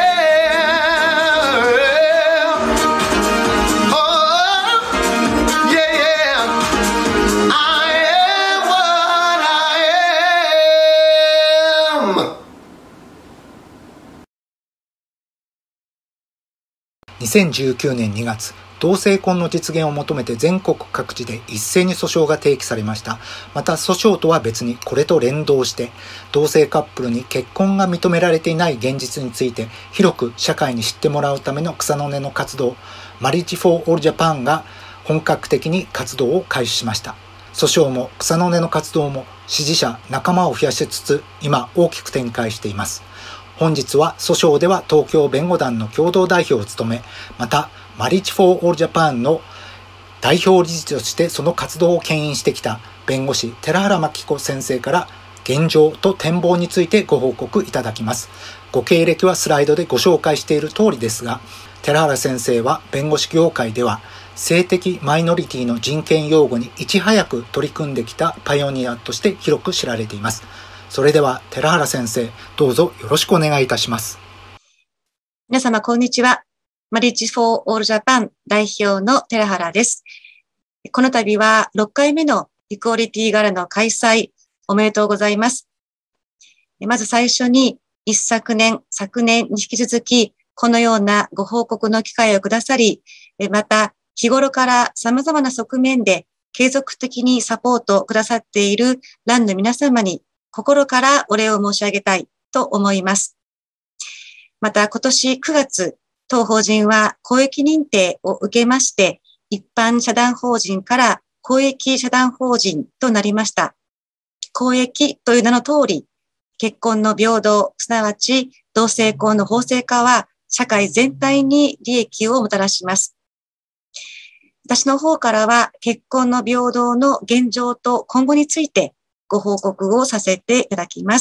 yeah. Oh, yeah, yeah. I am what I am. にせんじゅうきゅうねんにがつ、同性婚の実現を求めて全国各地で一斉に訴訟が提起されました。また訴訟とは別にこれと連動して、同性カップルに結婚が認められていない現実について広く社会に知ってもらうための草の根の活動、マリッジ・フォー・オール・ジャパンが本格的に活動を開始しました。訴訟も草の根の活動も支持者、仲間を増やしつつ今大きく展開しています。本日は訴訟では東京弁護団の共同代表を務め、またマリッジ・フォー・オール・ジャパンの代表理事としてその活動を牽引してきた弁護士寺原真紀子先生から現状と展望についてご報告いただきます。ご経歴はスライドでご紹介している通りですが、寺原先生は弁護士業界では性的マイノリティの人権擁護にいち早く取り組んできたパイオニアとして広く知られています。それでは寺原先生、どうぞよろしくお願いいたします。 皆様こんにちは。マリッジフォーオールジャパン代表の寺原です。この度はろっかいめのイクオリティガラの開催おめでとうございます。まず最初に一昨年、昨年に引き続きこのようなご報告の機会をくださり、また日頃から様々な側面で継続的にサポートくださっているランの皆様に心からお礼を申し上げたいと思います。また今年くがつ、当法人は公益認定を受けまして、一般社団法人から公益社団法人となりました。公益という名の通り、結婚の平等、すなわち同性婚の法制化は社会全体に利益をもたらします。私の方からは結婚の平等の現状と今後についてご報告をさせていただきます。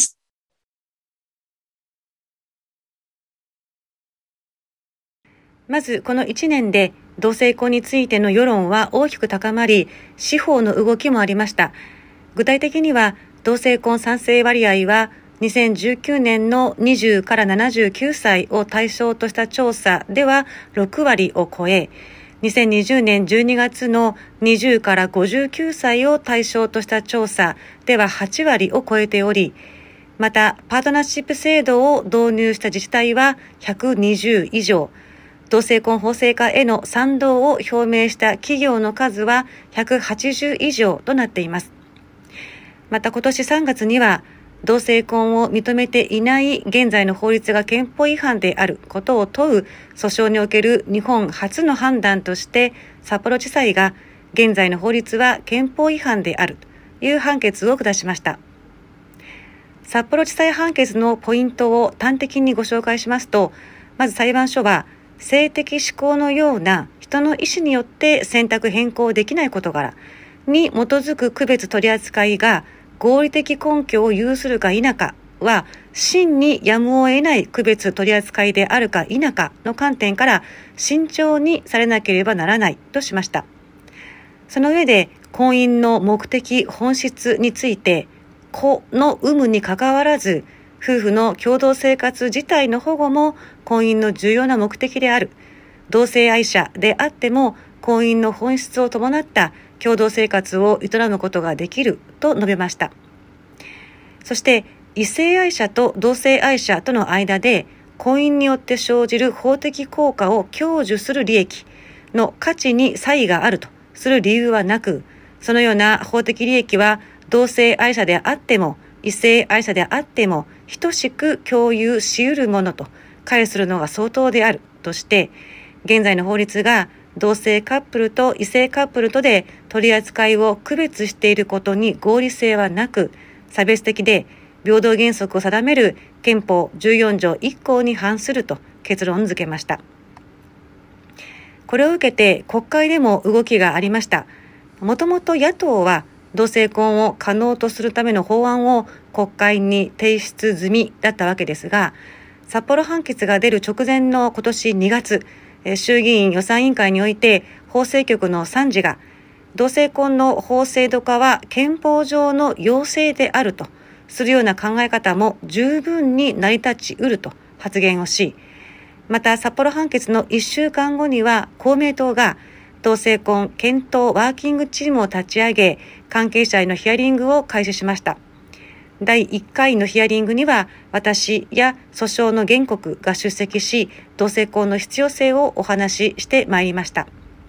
まずこのいちねんで同性婚についての世論は大きく高まり、司法の動きもありました。具体的には同性婚賛成割合はにせんじゅうきゅうねんのにじゅうからななじゅうきゅうさいを対象とした調査ではろくわりを超え、にせんにじゅうねんじゅうにがつのにじゅうからごじゅうきゅうさいを対象とした調査でははちわりを超えており、またパートナーシップ制度を導入した自治体はひゃくにじゅういじょう、同性婚法制化への賛同を表明した企業の数はひゃくはちじゅういじょうとなっています。また今年さんがつには同性婚を認めていない現在の法律が憲法違反であることを問う訴訟における日本初の判断として札幌地裁が現在の法律は憲法違反であるという判決を下しました。札幌地裁判決のポイントを端的にご紹介しますと、まず裁判所は性的指向のような人の意思によって選択変更できない事柄に基づく区別取り扱いが合理的根拠を有するか否かは真にやむを得ない区別取り扱いであるか否かの観点から慎重にされなければならないとしました。その上で婚姻の目的本質について子の有無にかかわらず夫婦の共同生活自体の保護も婚姻の重要な目的である。同性愛者であっても婚姻の本質を伴った共同生活を営むことができると述べました。そして異性愛者と同性愛者との間で婚姻によって生じる法的効果を享受する利益の価値に差異があるとする理由はなく、そのような法的利益は同性愛者であっても異性愛者であっても等しく共有し得るものと解するのが相当であるとして、現在の法律が同性カップルと異性カップルとで取り扱いを区別していることに合理性はなく、差別的で平等原則を定める憲法じゅうよんじょういっこうに反すると結論付けました。これを受けて国会でも動きがありました。もともと野党は同性婚を可能とするための法案を国会に提出済みだったわけですが、札幌判決が出る直前の今年にがつ、衆議院予算委員会において法制局の参事が同性婚の法制度化は憲法上の要請であるとするような考え方も十分に成り立ちうると発言をし、また札幌判決のいっしゅうかんごには公明党が同性婚検討ワーキングチームを立ち上げ、関係者へのヒアリングを開始しました。だいいっかいのヒアリングには私や訴訟の原告が出席し、同性婚の必要性をお話ししてまいりました。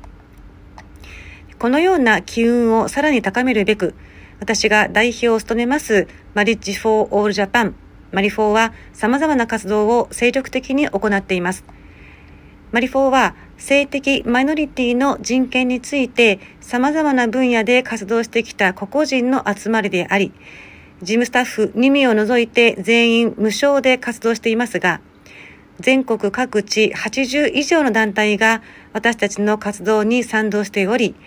このような機運をさらに高めるべく、私が代表を務めますマリッジフォーオールジャパン、マリフォーは様々な活動を精力的に行っています。マリフォーは性的マイノリティの人権について様々な分野で活動してきた個々人の集まりであり、事務スタッフにみを除いて全員無償で活動していますが、全国各地はちじゅういじょうの団体が私たちの活動に賛同しており、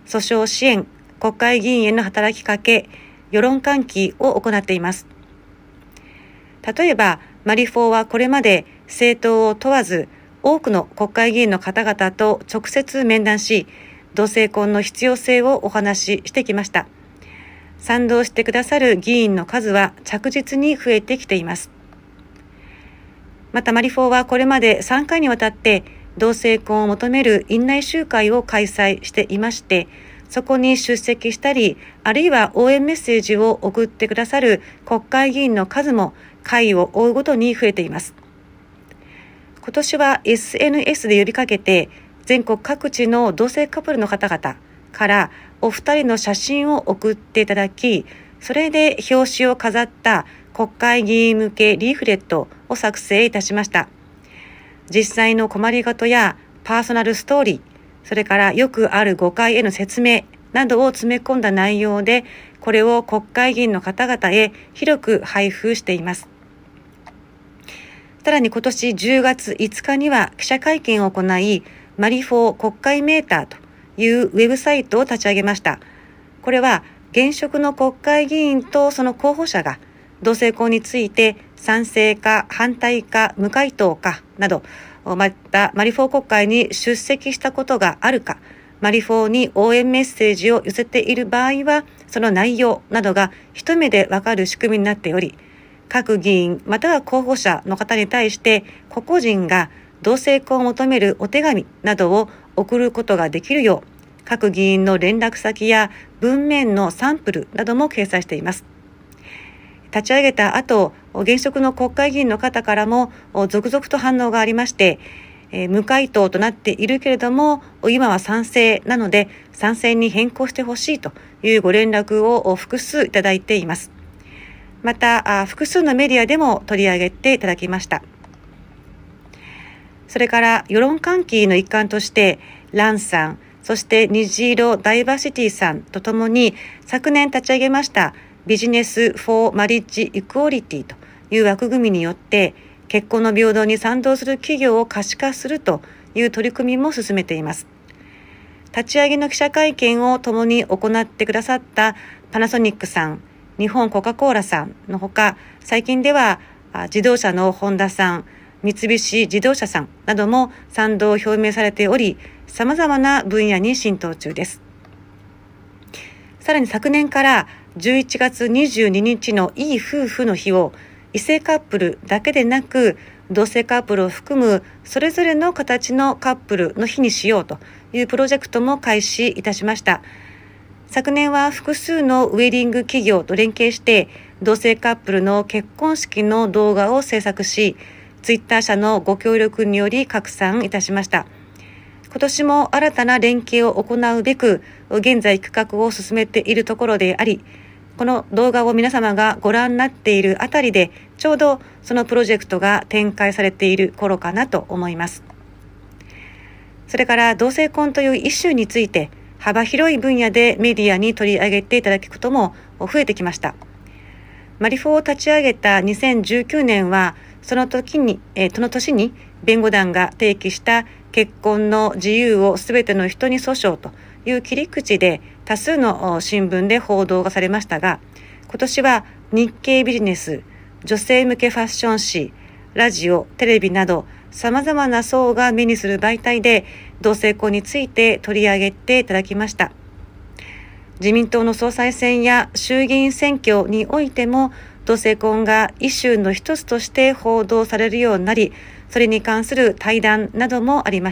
訴訟支援、国会議員への働きかけ、世論喚起を行っています。例えば、マリフォーはこれまで政党を問わず、多くの国会議員の方々と直接面談し、同性婚の必要性をお話ししてきました。賛同してくださる議員の数は着実に増えてきています。またマリフォーはこれまでさんかいにわたって同性婚を求める院内集会を開催していまして、そこに出席したり、あるいは応援メッセージを送ってくださる国会議員の数も回を追うごとに増えています。今年は エスエヌエス で呼びかけて、全国各地の同性カップルの方々からお二人の写真を送っていただき、それで表紙を飾った国会議員向けリーフレットを作成いたしました。実際の困りごとやパーソナルストーリー、それからよくある誤解への説明などを詰め込んだ内容で、これを国会議員の方々へ広く配布しています。さらに今年じゅうがついつかには記者会見を行い、マリフォー国会メーターというウェブサイトを立ち上げました。これは現職の国会議員とその候補者が同性婚について賛成か反対か無回答かなど、またマリフォー国会に出席したことがあるか、マリフォーに応援メッセージを寄せている場合はその内容などが一目でわかる仕組みになっており、各議員または候補者の方に対して個々人が同性婚を求めるお手紙などを送ることができるよう、各議員の連絡先や文面のサンプルなども掲載しています。立ち上げた後、現職の国会議員の方からも続々と反応がありまして、えー、無回答となっているけれども、今は賛成なので賛成に変更してほしいというご連絡を複数いただいています。また、複数のメディアでも取り上げていただきました。それから世論喚起の一環として、ランさん、そして虹色ダイバーシティさんとともに昨年立ち上げましたビジネス・フォー・マリッジ・イクオリティという枠組みによって、結婚の平等に賛同する企業を可視化するという取り組みも進めています。立ち上げの記者会見を共に行ってくださったパナソニックさん、日本コカ・コーラさんのほか、最近では自動車のホンダさん、三菱自動車さんなども賛同を表明されており、様々な分野に浸透中です。さらに昨年からじゅういちがつにじゅうににちのいい夫婦の日を、異性カップルだけでなく同性カップルを含むそれぞれの形のカップルの日にしようというプロジェクトも開始いたしました。昨年は複数のウェディング企業と連携して同性カップルの結婚式の動画を制作し、ツイッター社のご協力により拡散いたしました。今年も新たな連携を行うべく現在企画を進めているところであり、この動画を皆様がご覧になっているあたりでちょうどそのプロジェクトが展開されている頃かなと思います。それから同性婚というイシューについて幅広い分野でメディアに取り上げていただくことも増えてきました。マリフォーを立ち上げたにせんじゅうきゅうねんはその時に、えー、その年に弁護団が提起した結婚の自由をすべての人に訴訟という切り口で多数の新聞で報道がされましたが、今年は日経ビジネス、女性向けファッション誌、ラジオ、テレビなど様々な層が目にする媒体で同性婚について取り上げていただきました。自民党の総裁選や衆議院選挙においても同性婚がイシューの一つとして報道されるようになり、それに関する対談などもありました。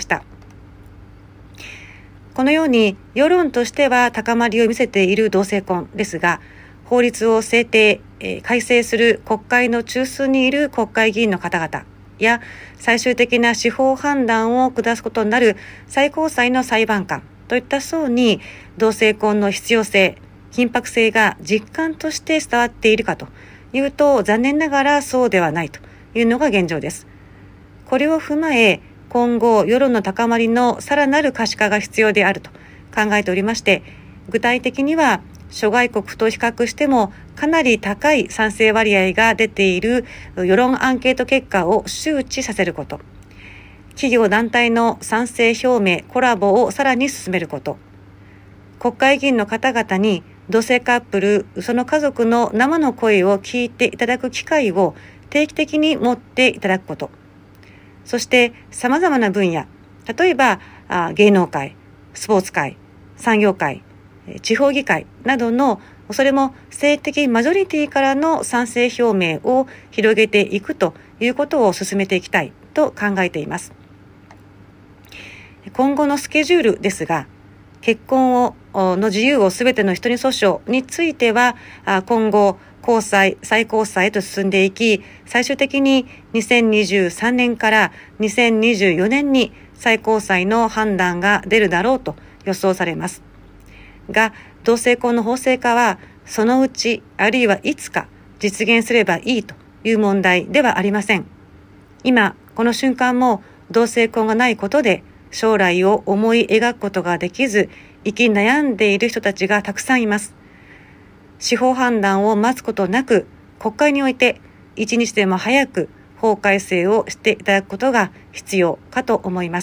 このように世論としては高まりを見せている同性婚ですが、法律を制定、えー、改正する国会の中枢にいる国会議員の方々や最終的な司法判断を下すことになる最高裁の裁判官といった層に同性婚の必要性、緊迫性が実感として伝わっているかというと、残念ながらそうではないというのが現状です。これを踏まえ、今後世論の高まりのさらなる可視化が必要であると考えておりまして、具体的には諸外国と比較してもかなり高い賛成割合が出ている世論アンケート結果を周知させること、企業団体の賛成表明コラボをさらに進めること、 国会議員の方々に同性カップル、その家族の生の声を聞いていただく機会を定期的に持っていただくこと。そして様々な分野、例えば芸能界、スポーツ界、産業界、地方議会などの、それも性的マジョリティからの賛成表明を広げていくということを進めていきたいと考えています。今後のスケジュールですが、結婚をの自由をすべての人に訴訟については、今後高裁、最高裁へと進んでいき、最終的ににせんにじゅうさんねんからにせんにじゅうよねんに最高裁の判断が出るだろうと予想されます。が、同性婚の法制化はそのうちあるいはいつか実現すればいいという問題ではありません。今この瞬間も同性婚がないことで将来を思い描くことができず生き悩んでいる人たちがたくさんいます。司法判断を待つことなく国会において一日でも早く法改正をしていただくことが必要かと思います。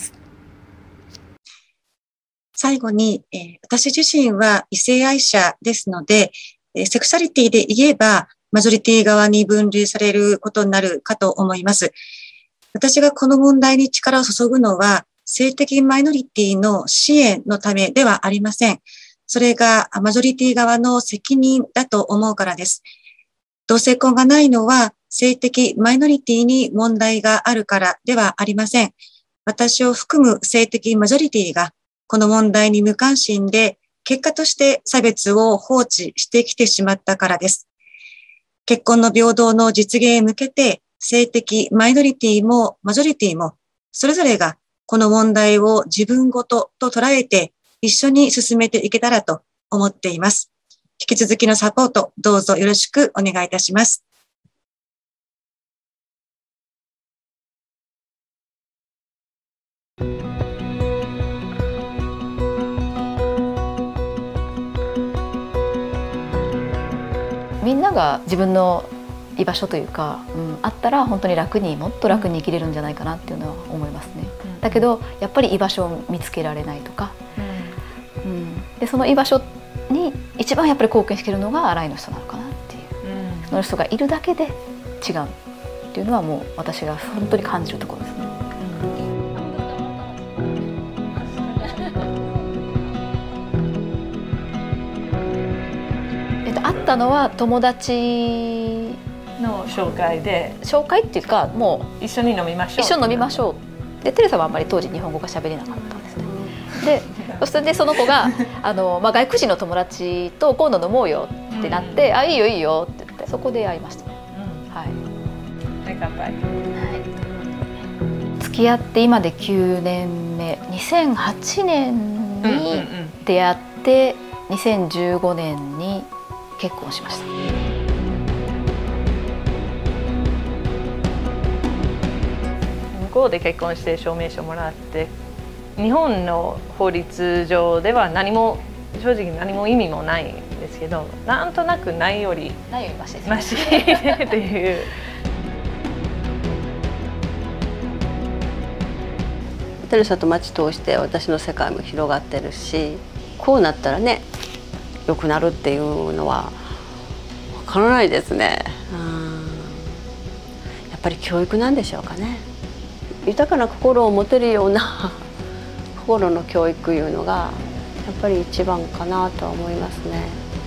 最後に、えー、私自身は異性愛者ですので、えー、セクシャリティで言えばマジョリティ側に分類されることになるかと思います。私がこの問題に力を注ぐのは性的マイノリティの支援のためではありません。それがマジョリティ側の責任だと思うからです。同性婚がないのは性的マイノリティに問題があるからではありません。私を含む性的マジョリティがこの問題に無関心で結果として差別を放置してきてしまったからです。結婚の平等の実現へ向けて性的マイノリティもマジョリティもそれぞれがこの問題を自分ごとと捉えて一緒に進めていけたらと思っています。引き続きのサポートどうぞよろしくお願いいたします。 みんなが自分の居場所というか、うん、あったら本当に楽にもっと楽に生きれるんじゃないかなっていうのは思いますね。うん、だけどやっぱり居場所を見つけられないとか、うんうん、でその居場所に一番やっぱり貢献しているのが新井の人なのかなっていう、うん、その人がいるだけで違うっていうのはもう私が本当に感じるところですね。会ったのは友達の紹介で、 紹介っていうかもう一緒に飲みましょう一緒に飲みましょうでテレサはあんまり当時日本語が喋れなかったんですね。でそしてでその子があの、まあ、外国人の友達と今度飲もうよってなって「うん、あいいよいいよ」って言ってそこで会いました。うん、はい。 乾杯。はい。 付き合って今できゅうねんめ、にせんはちねんに出会ってにせんじゅうごねんに結婚しました。 向こうで結婚して証明書もらって日本の法律上では何も正直何も意味もないんですけどなんとなくないよりないよりマシです、 マシっていう。 テレサと街通して私の世界も広がってるしこうなったらね良くなるっていうのは分からないですね。うんやっぱり教育なんでしょうかね。豊かな心を持てるような心の教育いうのがやっぱり一番かなとは思いますね。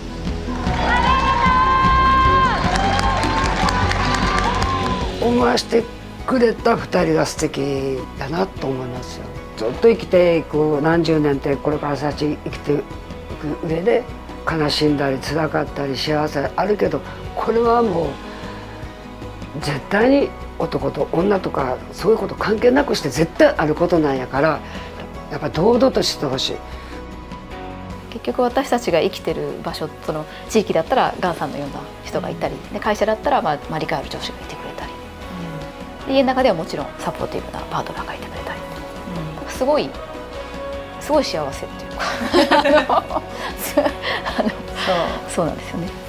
思わせてくれたふたりが素敵だなと思いますよ。ずっと生きていく何十年ってこれから先生きていく上で悲しんだり辛かったり幸せあるけどこれはもう絶対に男と女とかそういうこと関係なくして絶対あることなんやからやっぱ堂々としてほしい。 結局私たちが生きてる場所その地域だったらガンさんのような人がいたりで会社だったらまあ、まあ、理解ある上司がいてくれたり、うん、家の中ではもちろんサポーティブなパートナーがいてくれたり、うん、すごいすごい幸せっていうかあのそうそうなんですよね。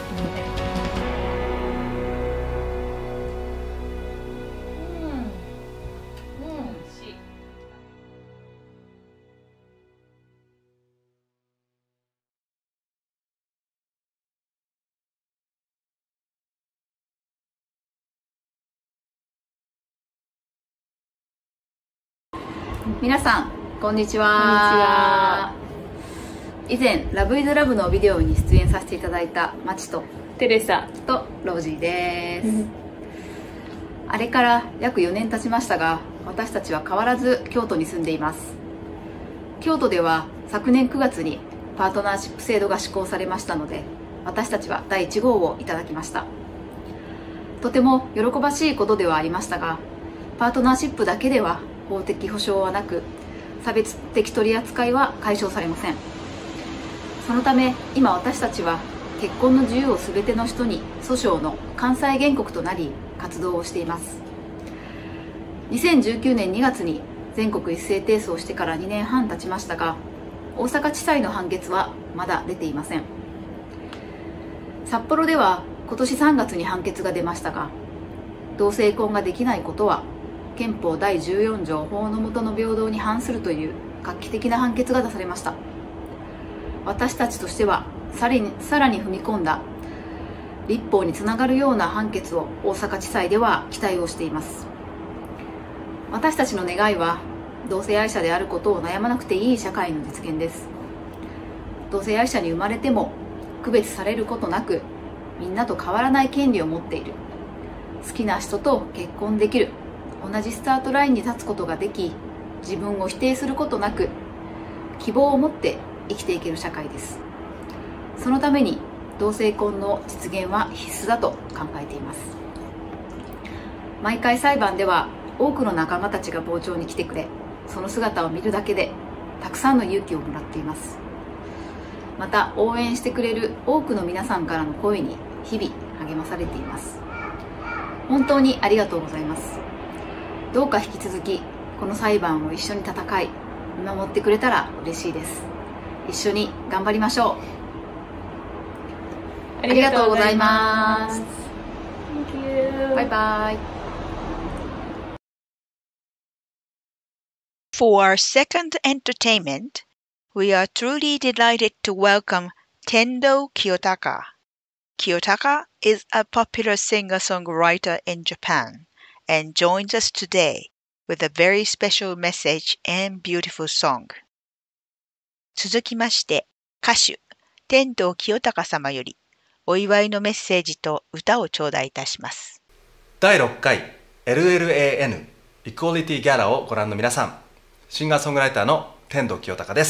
皆さんこんにちは。以前ラブイズラブのビデオに出演させていただいたマチとテレサとロージーです、うん、あれから約よねん経ちましたが、私たちは変わらず京都に住んでいます。京都では昨年くがつにパートナーシップ制度が施行されましたので、私たちはだいいち号をいただきました。とても喜ばしいことではありましたが、パートナーシップだけでは法的保障はなく、差別的取り扱いは解消されません。そのため今私たちは結婚の自由を全ての人に訴訟の関西原告となり活動をしています。にせんじゅうきゅうねんにがつに全国一斉提訴をしてからにねんはん経ちましたが、大阪地裁の判決はまだ出ていません。札幌では今年さんがつに判決が出ましたが、同性婚ができないことは憲法だいじゅうよん条法の下の平等に反するという画期的な判決が出されました。私たちとしてはさらに、さらに踏み込んだ立法につながるような判決を大阪地裁では期待をしています。私たちの願いは同性愛者であることを悩まなくていい社会の実現です。同性愛者に生まれても区別されることなく、みんなと変わらない権利を持っている、好きな人と結婚できる、同じスタートラインに立つことができ、自分を否定することなく希望を持って生きていける社会です。そのために同性婚の実現は必須だと考えています。毎回裁判では多くの仲間たちが傍聴に来てくれ、その姿を見るだけでたくさんの勇気をもらっています。また応援してくれる多くの皆さんからの声に日々励まされています。本当にありがとうございます。どうか引き続きこの裁判を一緒に戦い見守ってくれたら嬉しいです。一緒に頑張りましょう。ありがとうございます。バイバイ。 For our second entertainment, we are truly delighted to welcome Tendo Kiyotaka. Kiyotaka is a popular singer-songwriter in Japan and joins us today with a very special message and beautiful song. 続きまして、歌手、天童清隆様よりお祝いのメッセージと歌を頂戴いたします。 だいろっかい エルエルエーエヌ イクオリティギャラをご覧の皆さん、シンガーソングライターの天童清隆です。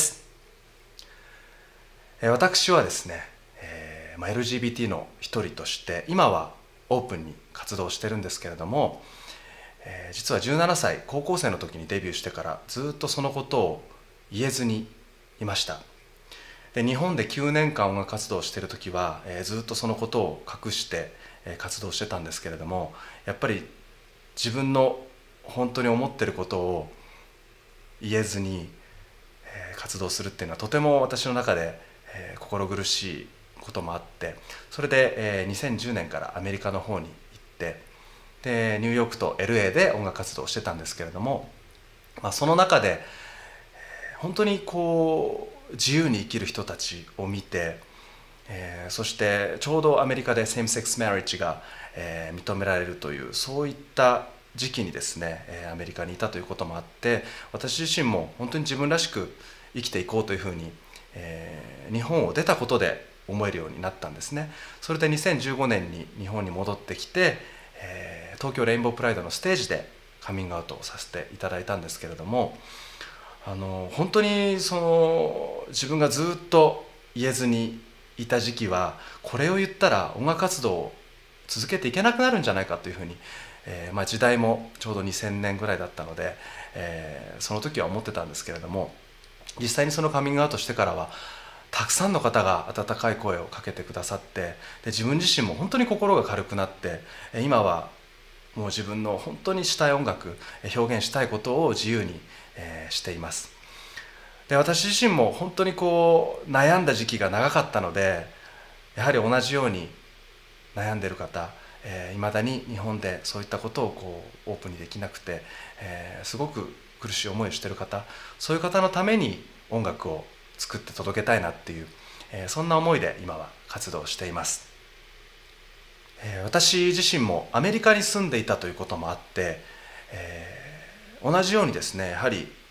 私はですね、えーまあ、エルジービーティー の一人として今はオープンに活動してるんですけれども、えー、実はじゅうななさい高校生の時にデビューしてからずっとそのことを言えずにいました。で日本できゅうねんかん音楽活動をしている時は、えー、ずっとそのことを隠して、えー、活動してたんですけれども、やっぱり自分の本当に思ってることを言えずに、えー、活動するっていうのはとても私の中で、えー、心苦しいこともあって、それで、えー、にせんじゅうねんからアメリカの方に行って、でニューヨークと エルエー で音楽活動をしてたんですけれども、まあ、その中で、えー、本当にこう自由に生きる人たちを見て、えー、そしてちょうどアメリカでセームセックスマリッジが、えー、認められるというそういった時期にですね、アメリカにいたということもあって、私自身も本当に自分らしく生きていこうというふうに、えー、日本を出たことで思えるようになったんですね。それでにせんじゅうごねんに日本に戻ってきて、えー、東京レインボープライドのステージでカミングアウトをさせていただいたんですけれども、あの本当にその自分がずっと言えずにいた時期は、これを言ったら音楽活動を続けていけなくなるんじゃないかというふうに、えーまあ、時代もちょうどにせんねんぐらいだったので、えー、その時は思ってたんですけれども、実際にそのカミングアウトしてからはたくさんの方が温かい声をかけてくださって、で自分自身も本当に心が軽くなって、今はもう自分の本当にしたい音楽、表現したいことを自由に、えー、しています。で私自身も本当にこう悩んだ時期が長かったので、やはり同じように悩んでいる方、えー、未だに日本でそういったことをこうオープンにできなくて、えー、すごく苦しい思いをしている方、そういう方のために音楽を作って届けたいなっていう、えー、そんな思いで今は活動しています。えー、私自身もアメリカに住んでいたということもあって、えー、同じようにですね、やはり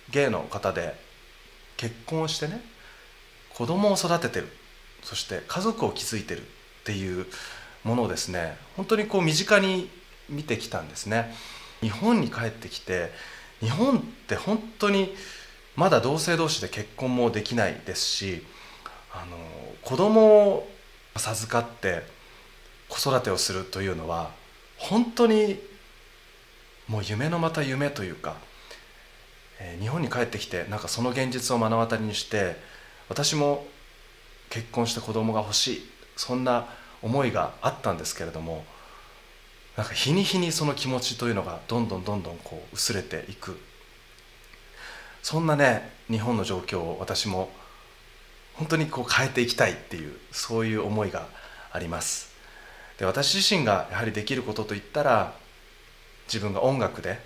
ゲイの方で結婚をしてね、子供を育ててる、そして家族を築いてるっていうものをですね、本当にこう身近に見てきたんですね。日本に帰ってきて、日本って本当にまだ同性同士で結婚もできないですし、あの子供を授かって子育てをするというのは本当にもう夢のまた夢というか、えー、日本に帰ってきてなんかその現実を目の当たりにして、私も結婚して子供が欲しい、そんな思いがあったんですけれども、なんか日に日にその気持ちというのがどんどんどんどんこう薄れていく、そんなね日本の状況を私も本当にこう変えていきたいっていう、そういう思いがあります。で、私自身がやはりできることといったら、自分が音楽で、えー、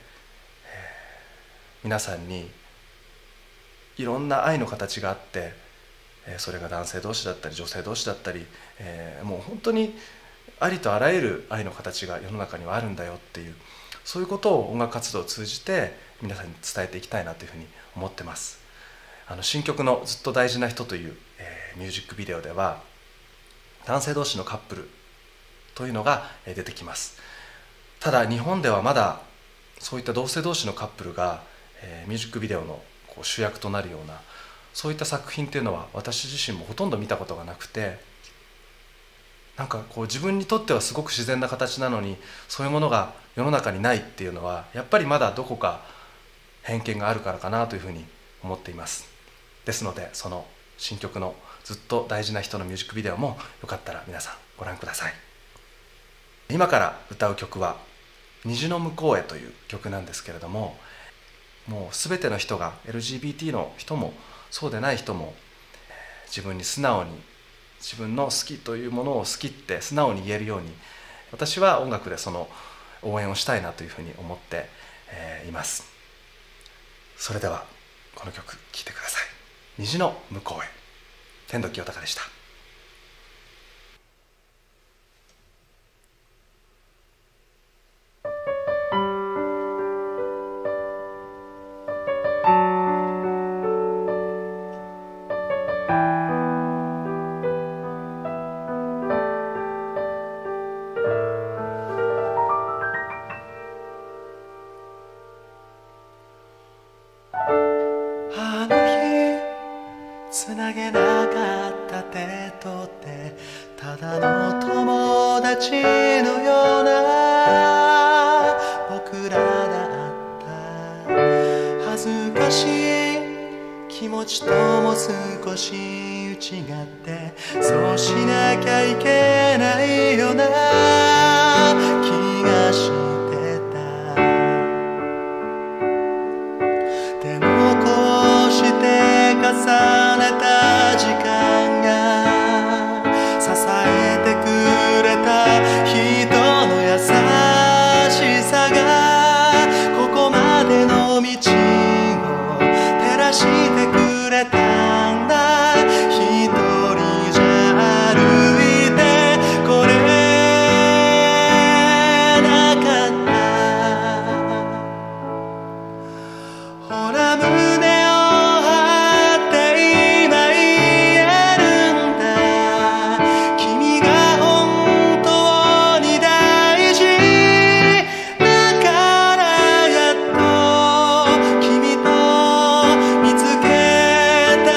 皆さんにいろんな愛の形があって、えー、それが男性同士だったり女性同士だったり、えー、もう本当にありとあらゆる愛の形が世の中にはあるんだよっていう、そういうことを音楽活動を通じて皆さんに伝えていきたいなというふうに思ってます。あの新曲の「ずっと大事な人」という、えー、ミュージックビデオでは男性同士のカップルというのが出てきます。ただ日本ではまだそういった同性同士のカップルが、えー、ミュージックビデオのこう主役となるような、そういった作品っていうのは私自身もほとんど見たことがなくて、なんかこう自分にとってはすごく自然な形なのに、そういうものが世の中にないっていうのはやっぱりまだどこか偏見があるからかなというふうに思っています。ですので、その新曲の「ずっと大事な人」のミュージックビデオもよかったら皆さんご覧ください。今から歌う曲は「虹の向こうへ」という曲なんですけれども、もう全ての人が エルジービーティー の人もそうでない人も自分に素直に自分の好きというものを好きって素直に言えるように、私は音楽でその応援をしたいなというふうに思っています。それではこの曲聴いてください。虹の向こうへ、天童清隆でした。 つなげなかった手と手、ただの友達のような僕らだった。恥ずかしい気持ちとも少し違って、そうしなきゃいけないような気がしてた。でもこうして重ねた時間が支えてくれた人の優しさが、ここまでの道を照らしてくれたんだ。一人じゃ歩いてこれなかった。ほら胸を「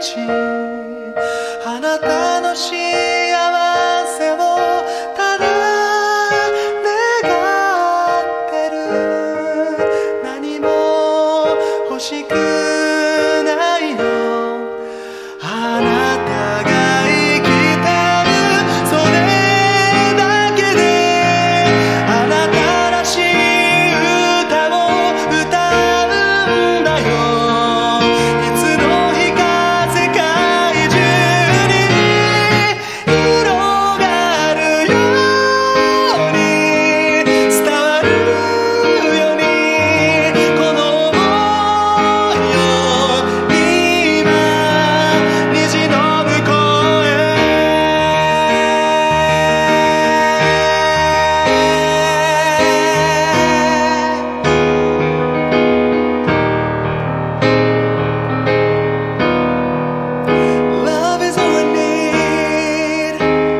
日あなたの幸せをただ願ってる何も欲しくないのあなたが生きてるそれだけであなたらしい歌を歌うんだよいつの日か世界中に広がるように伝わるようにこの想いを今虹の向こうへLove is all I need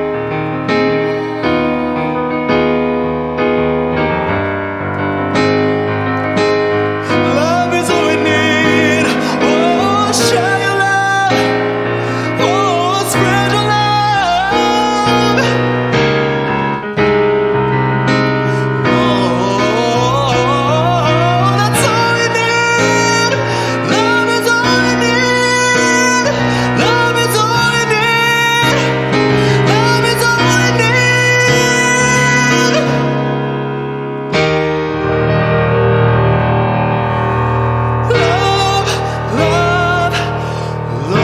Love is all I need Oh, share your love Oh, spread your love Oh, that's all we need Love is all we need Love is all we need Love is all we need Love, love,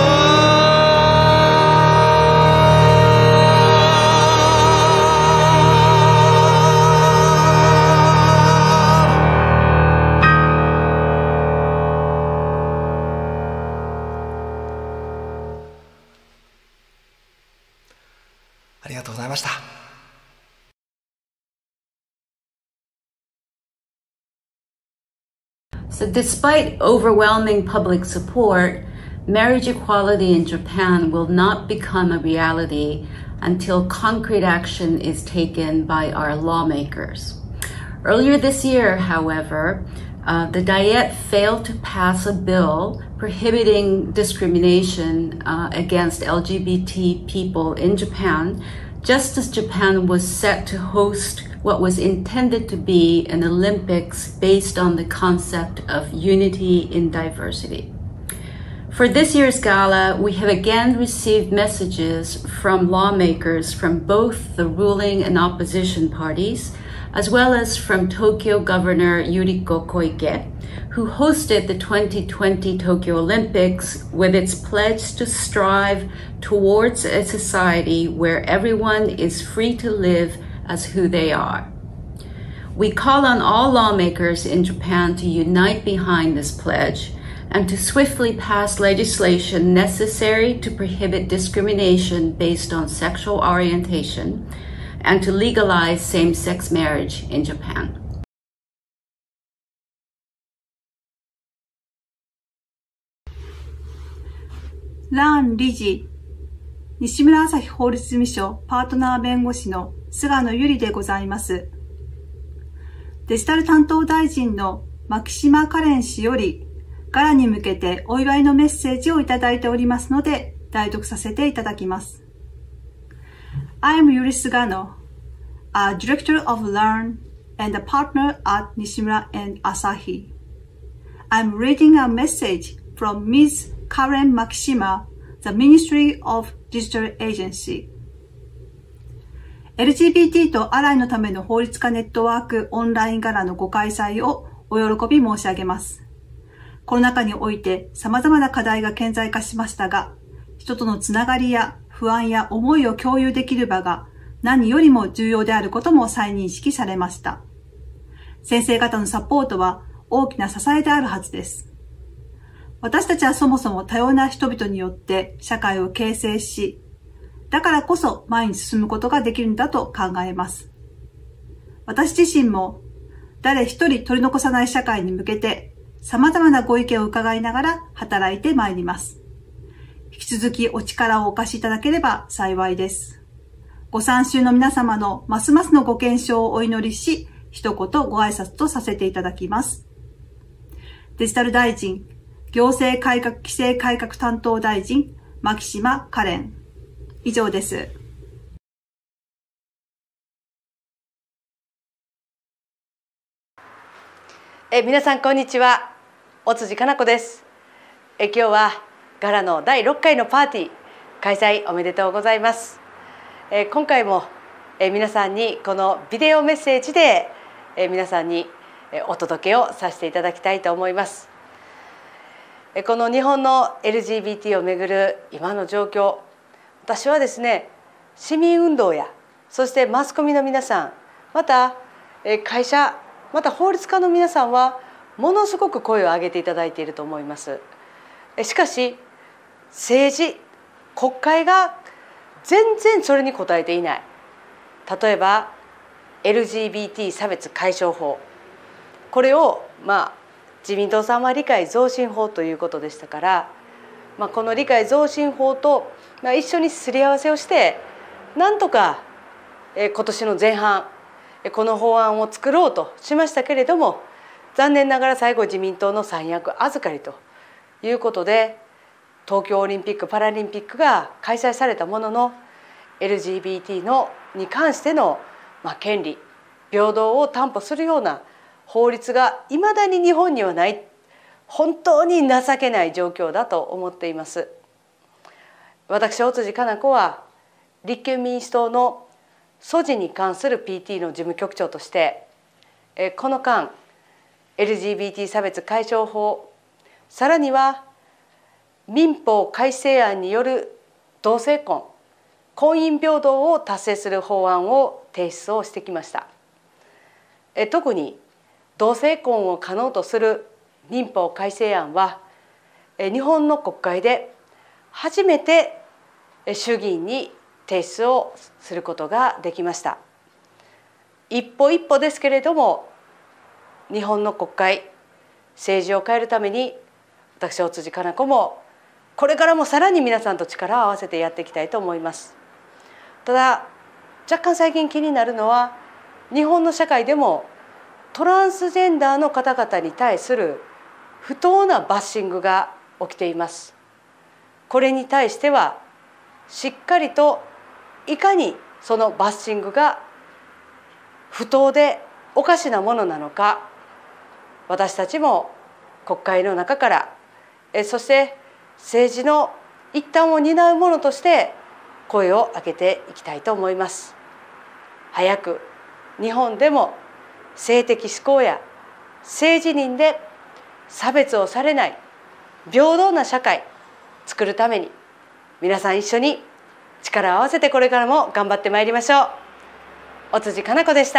love ありがとうございました。 So despite overwhelming public support, marriage equality in Japan will not become a reality until concrete action is taken by our lawmakers. Earlier this year, however, uh, the Diet failed to pass a bill prohibiting discrimination uh, against L G B T people in Japan, just as Japan was set to host what was intended to be an Olympics based on the concept of unity in diversity. For this year's gala, we have again received messages from lawmakers from both the ruling and opposition parties, as well as from Tokyo Governor Yuriko Koike, who hosted the twenty twenty Tokyo Olympics with its pledge to strive towards a society where everyone is free to live as who they are. We call on all lawmakers in Japan to unite behind this pledge and to swiftly pass legislation necessary to prohibit discrimination based on sexual orientation and to legalize same-sex marriage in Japan. ラン理事、西村朝日法律事務所パートナー弁護士の菅野由里でございます。デジタル担当大臣の牧島かれん氏より、ガラに向けてお祝いのメッセージをいただいておりますので、代読させていただきます。I am Yuri Sugano, a director of Learn and a partner at Nishimura and Asahi. I'm reading a message from Miz Karen Makishima, the Ministry of Digital Agency. エルジービーティー とアライのための法律家ネットワークオンラインガラのご開催をお喜び申し上げます。コロナ禍において様々な課題が顕在化しましたが、人とのつながりや不安や思いを共有できる場が何よりも重要であることも再認識されました。先生方のサポートは大きな支えであるはずです。私たちはそもそも多様な人々によって社会を形成し、だからこそ前に進むことができるんだと考えます。私自身も誰一人取り残さない社会に向けて様々なご意見を伺いながら働いてまいります。引き続きお力をお貸しいただければ幸いです。ご参集の皆様のますますのご健勝をお祈りし、一言ご挨拶とさせていただきます。デジタル大臣、 行政改革規制改革担当大臣、牧島かれん。以上です。 え皆さんこんにちは。尾辻かな子です。え今日はガラのだいろっかいのパーティー開催おめでとうございます。え今回もえ皆さんにこのビデオメッセージでえ皆さんにお届けをさせていただきたいと思います。えこの日本の エルジービーティー をめぐる今の状況、私はですね、市民運動やそしてマスコミの皆さん、また会社、また法律家の皆さんはものすごく声を上げていただいていると思います。しかし政治、国会が全然それに応えていない。例えば エルジービーティー 差別解消法、これをまあ自民党さんは理解増進法ということでしたから、まあ、この理解増進法と一緒にすり合わせをしてなんとか今年の前半この法案を作ろうとしましたけれども、残念ながら最後自民党の三役預かりということで東京オリンピック・パラリンピックが開催されたものの エルジービーティー のに関しての、まあ、権利平等を担保するような法律がいまだに日本にはない、本当に情けない状況だと思っています。私尾辻かな子は立憲民主党の素地に関する ピーティー の事務局長としてこの間 エルジービーティー 差別解消法、さらには民法改正案による同性婚、婚姻平等を達成する法案を提出をしてきました。特に同性婚を可能とする民法改正案は日本の国会で初めて衆議院に提出をすることができました。一歩一歩ですけれども、日本の国会、政治を変えるために私尾辻かな子もこれからもさらに皆さんと力を合わせてやっていきたいと思います。ただ若干最近気になるのは、日本の社会でもトランスジェンダーの方々に対する不当なバッシングが起きています。これに対してはしっかりといかにそのバッシングが不当でおかしなものなのか、私たちも国会の中からえそして政治の一端を担う者として声を上げていきたいと思います。早く日本でも性的指向や性自認で差別をされない平等な社会作るために、皆さん一緒に力を合わせてこれからも頑張ってまいりましょう。尾辻かな子でした。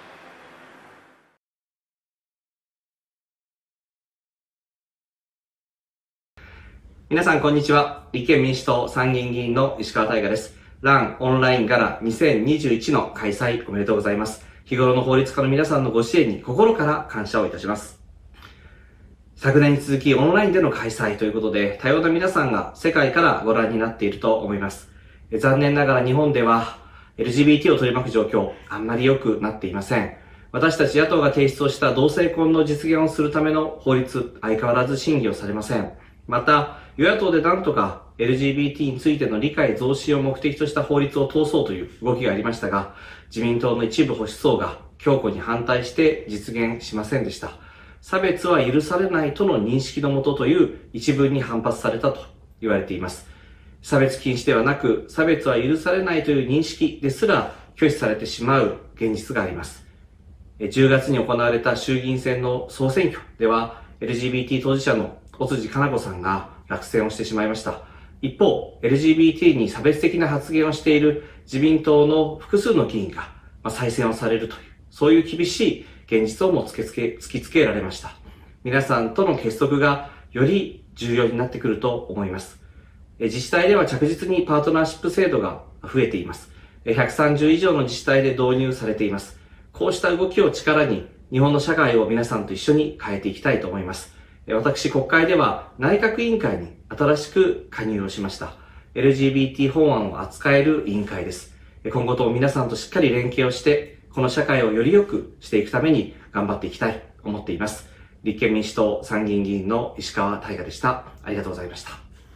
皆さんこんにちは。立憲民主党参議院議員の石川大我です。ランオンラインガラにせんにじゅういちの開催おめでとうございます。日頃の法律家の皆さんのご支援に心から感謝をいたします。昨年に続きオンラインでの開催ということで、多様な皆さんが世界からご覧になっていると思います。残念ながら日本では エルジービーティー を取り巻く状況、あんまり良くなっていません。私たち野党が提出をした同性婚の実現をするための法律、相変わらず審議をされません。また、与野党で何とか エルジービーティー についての理解増進を目的とした法律を通そうという動きがありましたが、自民党の一部保守層が強固に反対して実現しませんでした。差別は許されないとの認識のもとという一文に反発されたと言われています。差別禁止ではなく、差別は許されないという認識ですら拒否されてしまう現実があります。じゅうがつに行われた衆議院選の総選挙では、エルジービーティー 当事者の尾辻かな子さんが落選をしてしまいました。一方、エルジービーティー に差別的な発言をしている自民党の複数の議員が再選をされるという、そういう厳しい現実をも突きつけ、突きつけられました。皆さんとの結束がより重要になってくると思います。自治体では着実にパートナーシップ制度が増えています。ひゃくさんじゅう以上の自治体で導入されています。こうした動きを力に日本の社会を皆さんと一緒に変えていきたいと思います。私、国会では内閣委員会に新しく加入をしました。エルジービーティー 法案を扱える委員会です。今後とも皆さんとしっかり連携をして、この社会をより良くしていくために頑張っていきたいと思っています。 立憲民主党参議院議員の石川大我でした。ありがとうございました。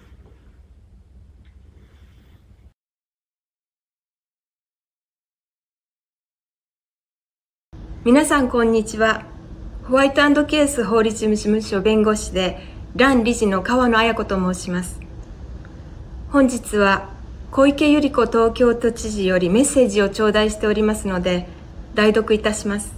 皆さんこんにちは。ホワイト&ケース法律事務所弁護士で蘭理事の川野綾子と申します。本日は小池百合子東京都知事よりメッセージを頂戴しておりますので代読いたします。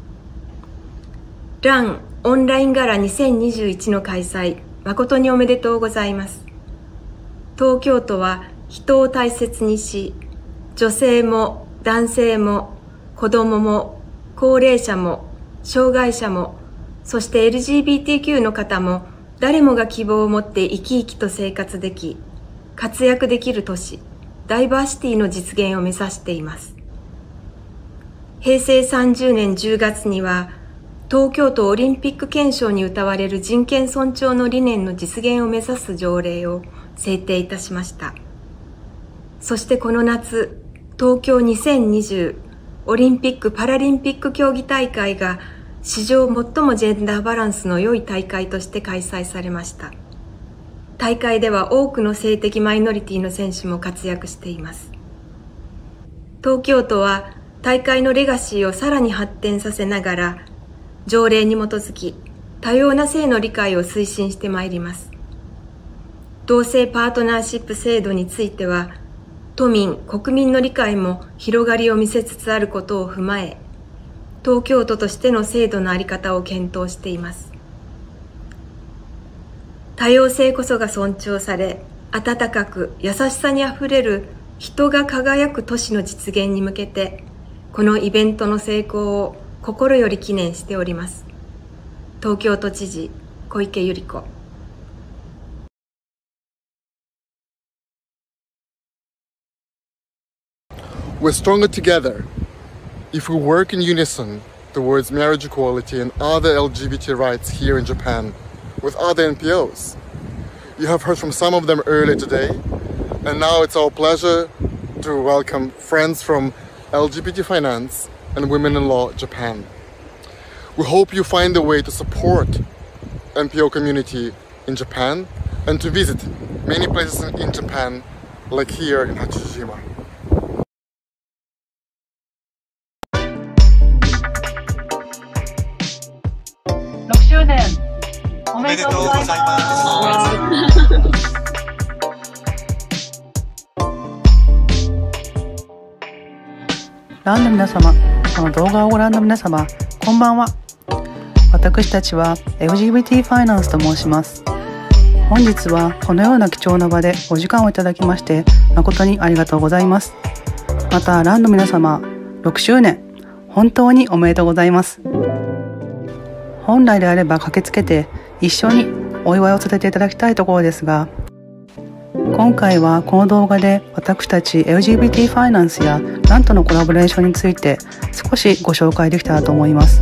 蘭オンラインガラにせんにじゅういちの開催誠におめでとうございます。東京都は人を大切にし、女性も男性も子供も高齢者も障害者も、そして エルジービーティーキュー の方も誰もが希望を持って生き生きと生活でき、活躍できる都市、ダイバーシティの実現を目指しています。へいせいさんじゅうねんじゅうがつには、東京都オリンピック憲章に謳われる人権尊重の理念の実現を目指す条例を制定いたしました。そしてこの夏、東京にせんにじゅうオリンピック・パラリンピック競技大会が史上最もジェンダーバランスの良い大会として開催されました。大会では多くの性的マイノリティの選手も活躍しています。東京都は大会のレガシーをさらに発展させながら、条例に基づき多様な性の理解を推進してまいります。同性パートナーシップ制度については、都民・国民の理解も広がりを見せつつあることを踏まえ、東京都としての制度の在り方を検討しています。多様性こそが尊重され、温かく優しさにあふれる人が輝く都市の実現に向けて、このイベントの成功を心より記念しております。東京都知事、小池百合子。 We're stronger together if we work in unison towards marriage equality and other L G B T rights here in Japan with other N P Os. You have heard from some of them earlier today, and now it's our pleasure to welcome friends from L G B T Finance and Women in Law Japan. We hope you find a way to support N P O community in Japan and to visit many places in Japan, like here in Hachijima. ろくしゅうねんおめでとうございます。 ランの皆様、この動画をご覧の皆様、こんばんは。私たちは エルジービーティー ファイナンスと申します。本日はこのような貴重な場でお時間をいただきまして誠にありがとうございます。またランの皆様、ろくしゅうねん本当におめでとうございます。本来であれば駆けつけて一緒にお祝いをさせていただきたいところですが、今回はこの動画で私たち エルジービーティー ファイナンスやランとのコラボレーションについて少しご紹介できたらと思います。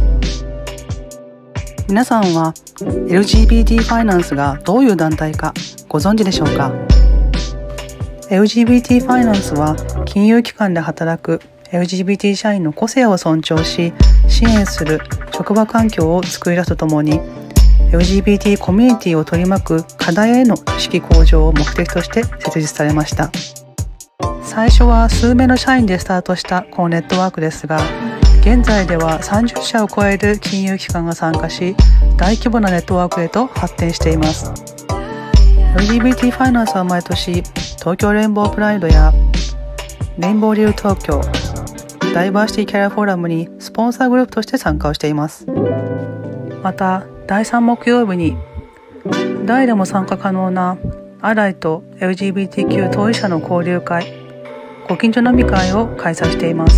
皆さんは エルジービーティー ファイナンスがどういう団体かご存知でしょうか？ エルジービーティー ファイナンスは金融機関で働く エルジービーティー 社員の個性を尊重し支援する職場環境を作り出すとともに、エルジービーティー コミュニティを取り巻く課題への意識向上を目的として設立されました。最初は数名の社員でスタートしたこのネットワークですが、現在ではさんじゅっしゃを超える金融機関が参加し、大規模なネットワークへと発展しています。エルジービーティー ファイナンスは毎年、東京レインボープライドやレインボーリュー東京、ダイバーシティキャリアフォーラムにスポンサーグループとして参加をしています。また、だいさん木曜日に誰でも参加可能なアライと エルジービーティーキュー 当事者の交流会、ご近所飲み会を開催しています。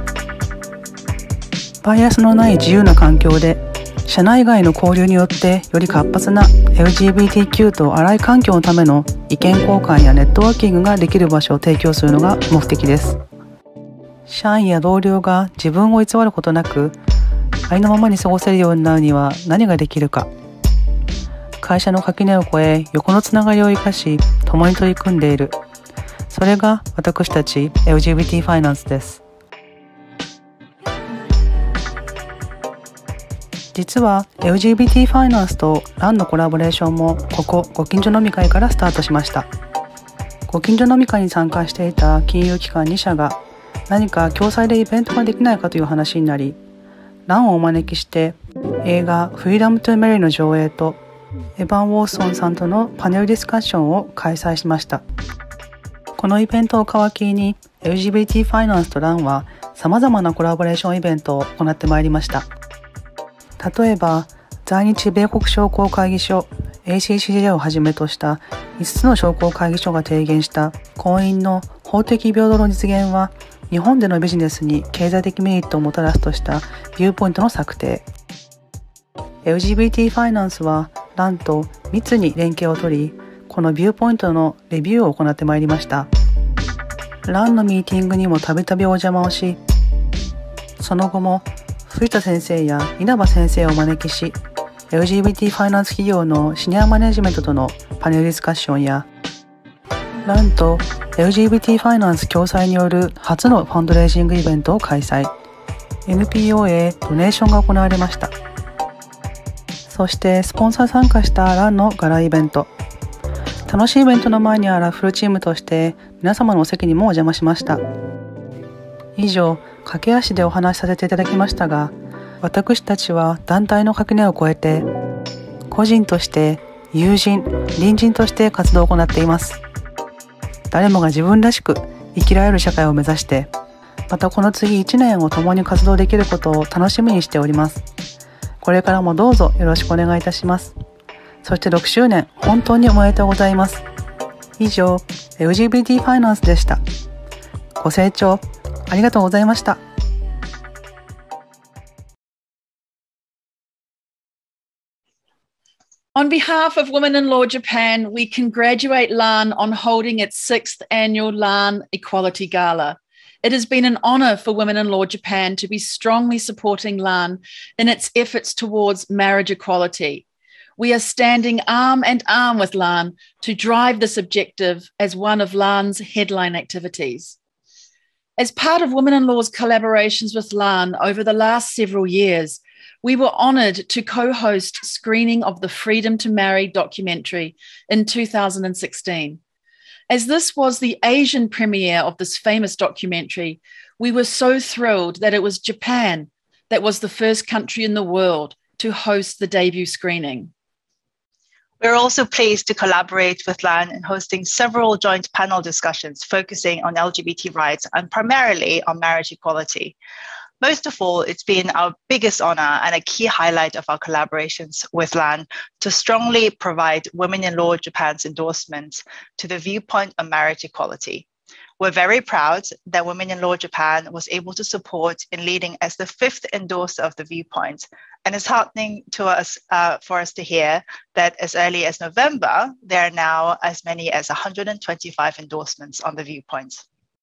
バイアスのない自由な環境で社内外の交流によってより活発な エルジービーティーキュー とアライ環境のための意見交換やネットワーキングができる場所を提供するのが目的です。社員や同僚が自分を偽ることなくありのままに過ごせるようになるには何ができるか。会社の垣根を越え横のつながりを生かし共に取り組んでいる。それが私たち エルジービーティー ファイナンスです。 実は エルジービーティー ファイナンスと ラン のコラボレーションもここご近所飲み会からスタートしました。ご近所飲み会に参加していた金融機関に社が何か共催でイベントができないかという話になり、ランをお招きして映画フリーダムトゥメリーの上映とエヴァン・ウォーソンさんとのパネルディスカッションを開催しました。このイベントを皮切りに エルジービーティー ファイナンスと ラン は様々なコラボレーションイベントを行ってまいりました。例えば在日米国商工会議所 エーシーシージェー をはじめとしたいつつの商工会議所が提言した婚姻の法的平等の実現は日本でのビジネスに経済的メリットをもたらすとしたビューポイントの策定。エルジービーティー ファイナンスは ラン と密に連携を取り、このビューポイントのレビューを行ってまいりました。ラン のミーティングにもたびたびお邪魔をし、その後も藤田先生や稲葉先生をお招きし、エルジービーティー ファイナンス企業のシニアマネジメントとのパネルディスカッションや、ラン と エルジービーティー ファイナンス共催による初のファンドレイジングイベントを開催。エヌピーオー へドネーションが行われました。そしてスポンサー参加した ラン のガライベント。楽しいイベントの前にあらフルチームとして皆様のお席にもお邪魔しました。以上、駆け足でお話しさせていただきましたが、私たちは団体の垣根を越えて、個人として、友人、隣人として活動を行っています。誰もが自分らしく生きられる社会を目指して、またこの次いちねんを共に活動できることを楽しみにしております。これからもどうぞよろしくお願いいたします。そしてろくしゅうねん、本当におめでとうございます。以上、エルジービーティー ファイナンスでした。ご清聴ありがとうございました。 On behalf of Women in Law Japan, we congratulate LAN on holding its sixth annual LAN Equality Gala. It has been an honour for Women in Law Japan to be strongly supporting LAN in its efforts towards marriage equality. We are standing arm and arm with LAN to drive this objective as one of LAN's headline activities. As part of Women in Law's collaborations with LAN over the last several years, we were honoured to co-host screening of the Freedom to Marry documentary in two thousand sixteen. As this was the Asian premiere of this famous documentary, we were so thrilled that it was Japan that was the first country in the world to host the debut screening. We're also pleased to collaborate with LAN in hosting several joint panel discussions focusing on L G B T rights and primarily on marriage equality. Most of all, it's been our biggest honor and a key highlight of our collaborations with LAN to strongly provide Women in Law Japan's endorsement to the viewpoint on marriage equality. We're very proud that Women in Law Japan was able to support in leading as the fifth endorser of the viewpoint. And it's heartening to us uh, for us to hear that as early as November, there are now as many as one hundred twenty-five endorsements on the viewpoint.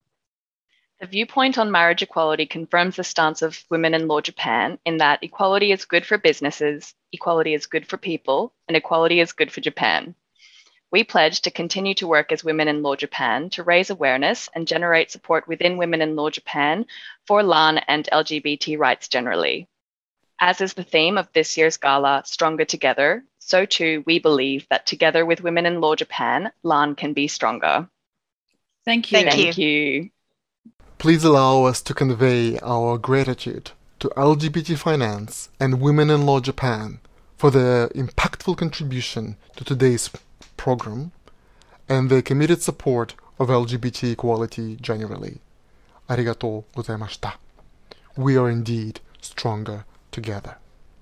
The viewpoint on marriage equality confirms the stance of Women in Law Japan in that equality is good for businesses, equality is good for people, and equality is good for Japan. We pledge to continue to work as Women in Law Japan to raise awareness and generate support within Women in Law Japan for LAN and L G B T rights generally. As is the theme of this year's gala, Stronger Together, so too we believe that together with Women in Law Japan, LAN can be stronger. Thank you. Thank, Thank you. you. Please allow us to convey our gratitude to L G B T Finance and Women in Law Japan for their impactful contribution to today's program and their committed support of L G B T equality generally. Arigatou gozaimashita. We are indeed stronger together.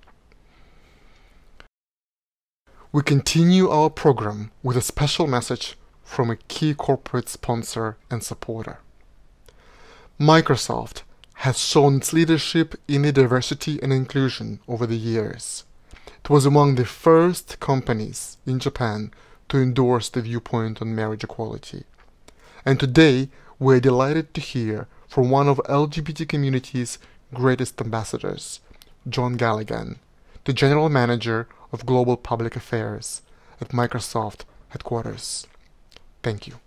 We continue our program with a special message from a key corporate sponsor and supporter. Microsoft has shown its leadership in diversity and inclusion over the years. It was among the first companies in Japan to endorse the viewpoint on marriage equality. And today, we're delighted to hear from one of L G B T community's greatest ambassadors, John Galligan, the General Manager of Global Public Affairs at Microsoft headquarters. Thank you.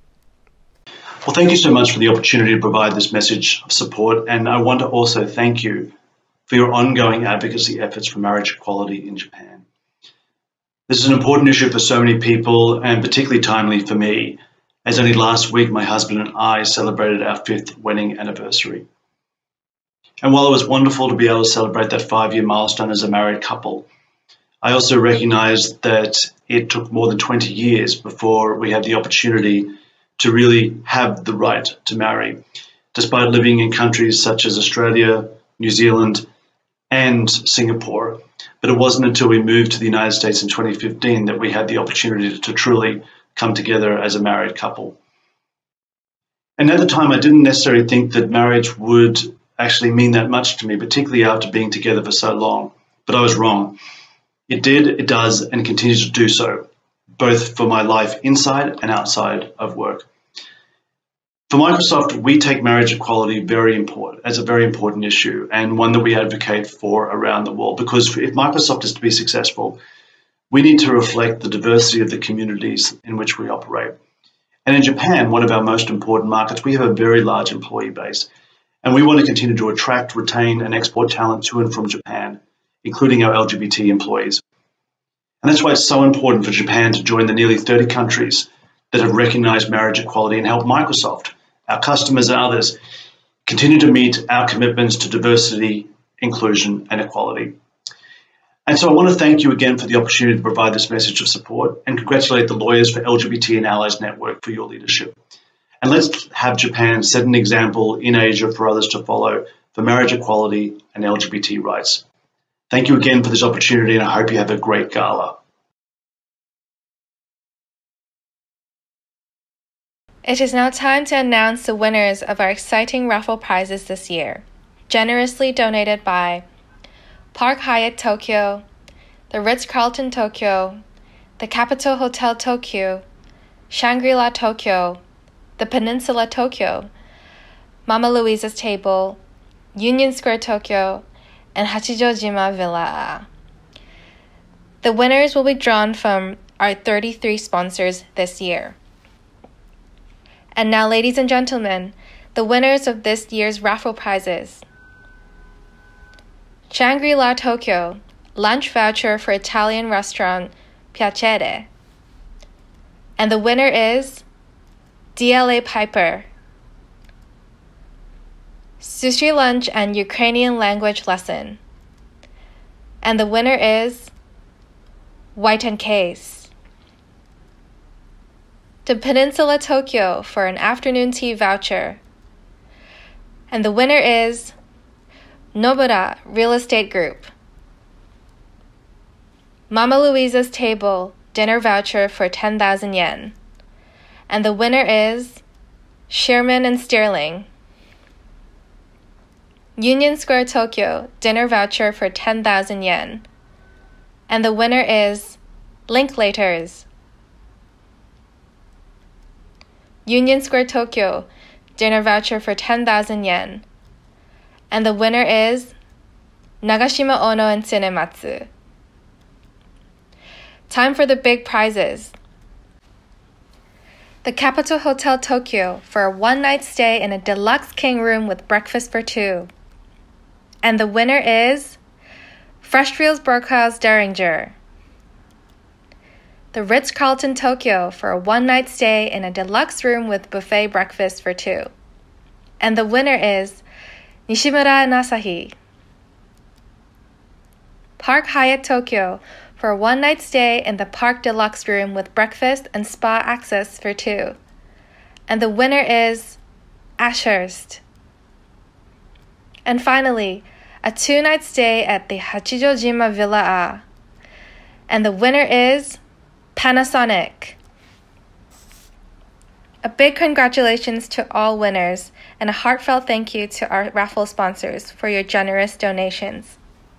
Well, thank you so much for the opportunity to provide this message of support, and I want to also thank you for your ongoing advocacy efforts for marriage equality in Japan. This is an important issue for so many people, and particularly timely for me, as only last week my husband and I celebrated our fifth wedding anniversary. And while it was wonderful to be able to celebrate that five-year milestone as a married couple, I also recognized that it took more than twenty years before we had the opportunity to really have the right to marry, despite living in countries such as Australia, New Zealand, and Singapore. But it wasn't until we moved to the United States in twenty fifteen that we had the opportunity to truly come together as a married couple. And at the time, I didn't necessarily think that marriage would actually mean that much to me, particularly after being together for so long. But I was wrong. It did, it does, and continues to do so, both for my life inside and outside of work. For Microsoft, we take marriage equality very important, as a very important issue, and one that we advocate for around the world, because if Microsoft is to be successful, we need to reflect the diversity of the communities in which we operate. And in Japan, one of our most important markets, we have a very large employee base, and we want to continue to attract, retain, and export talent to and from Japan, including our L G B T employees. And that's why it's so important for Japan to join the nearly thirty countries that have recognized marriage equality and help Microsoft, our customers and others, continue to meet our commitments to diversity, inclusion, and equality. And so I want to thank you again for the opportunity to provide this message of support and congratulate the Lawyers for L G B T and Allies Network for your leadership. And let's have Japan set an example in Asia for others to follow for marriage equality and L G B T rights. Thank you again for this opportunity, and I hope you have a great gala. It is now time to announce the winners of our exciting raffle prizes this year, generously donated by Park Hyatt Tokyo, the Ritz-Carlton Tokyo, the Capitol Hotel Tokyo, Shangri-La Tokyo, the Peninsula Tokyo, Mama Louisa's Table, Union Square Tokyo, and Hachijojima Villa. The winners will be drawn from our thirty-three sponsors this year. And now, ladies and gentlemen, the winners of this year's raffle prizes. Shangri-La Tokyo, lunch voucher for Italian restaurant Piacere. And the winner is D L A Piper. Sushi lunch and Ukrainian language lesson. And the winner is White and Case. To Peninsula Tokyo for an afternoon tea voucher. And the winner is Nobura Real Estate Group. Mama Louisa's Table dinner voucher for ten thousand yen. And the winner is Sherman and Sterling. Union Square Tokyo dinner voucher for ten thousand yen. And the winner is Linklaters. Union Square Tokyo dinner voucher for ten thousand yen. And the winner is Nagashima Ono and Cinematsu. Time for the big prizes. The Capitol Hotel Tokyo for a one-night stay in a deluxe king room with breakfast for two. And the winner is Freshfields Burkhouse Derringer. The Ritz-Carlton Tokyo for a one-night stay in a deluxe room with buffet breakfast for two. And the winner is Nishimura and Asahi. Park Hyatt Tokyo for a one-night stay in the Park Deluxe room with breakfast and spa access for two. And the winner is Ashurst. And finally, a two-night stay at the Hachijojima Villa A. And the winner is Panasonic. A big congratulations to all winners and a heartfelt thank you to our raffle sponsors for your generous donations.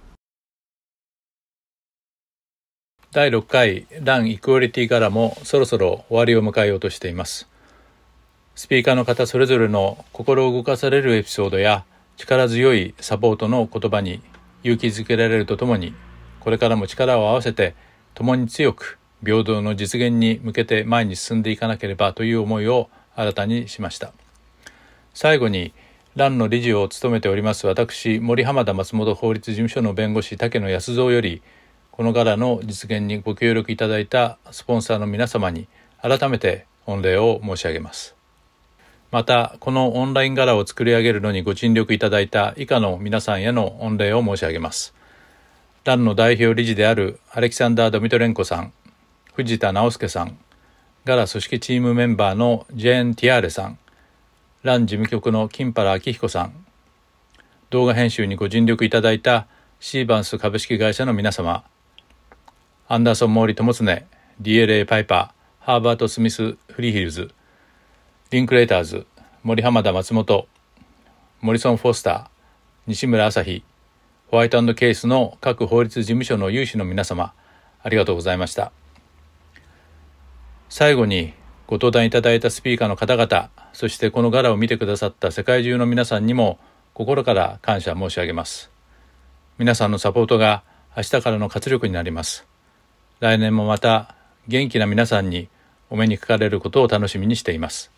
だいろっかいランイクオリティガラもそろそろ終わりを迎えようとしています。スピーカーの方それぞれの心を動かされるエピソードや力強いサポートの言葉に勇気づけられるとともに、これからも力を合わせて共に強く平等の実現に向けて前に進んでいかなければという思いを新たにしました。最後にランの理事を務めております私、森浜田松本法律事務所の弁護士竹野康三より、このガラの実現にご協力いただいたスポンサーの皆様に改めて御礼を申し上げます。また、このオンラインガラを作り上げるのにご尽力いただいた以下の皆さんへの御礼を申し上げます。ランの代表理事であるアレキサンダー・ドミトレンコさん、藤田直介さん、ガラ組織チームメンバーのジェーン・ティアーレさん、ラン事務局の金原明彦さん、動画編集にご尽力いただいたシーバンス株式会社の皆様、アンダーソン・モーリ友常、ディーエルエー パイパー、ハーバート・スミス・フリーヒルズ、リンクレーターズ、森浜田松本、モリソン・フォスター、西村朝日、ホワイト&ケースの各法律事務所の有志の皆様、ありがとうございました。最後にご登壇いただいたスピーカーの方々、そしてこのガラを見てくださった世界中の皆さんにも心から感謝申し上げます。皆さんのサポートが明日からの活力になります。来年もまた元気な皆さんにお目にかかれることを楽しみにしています。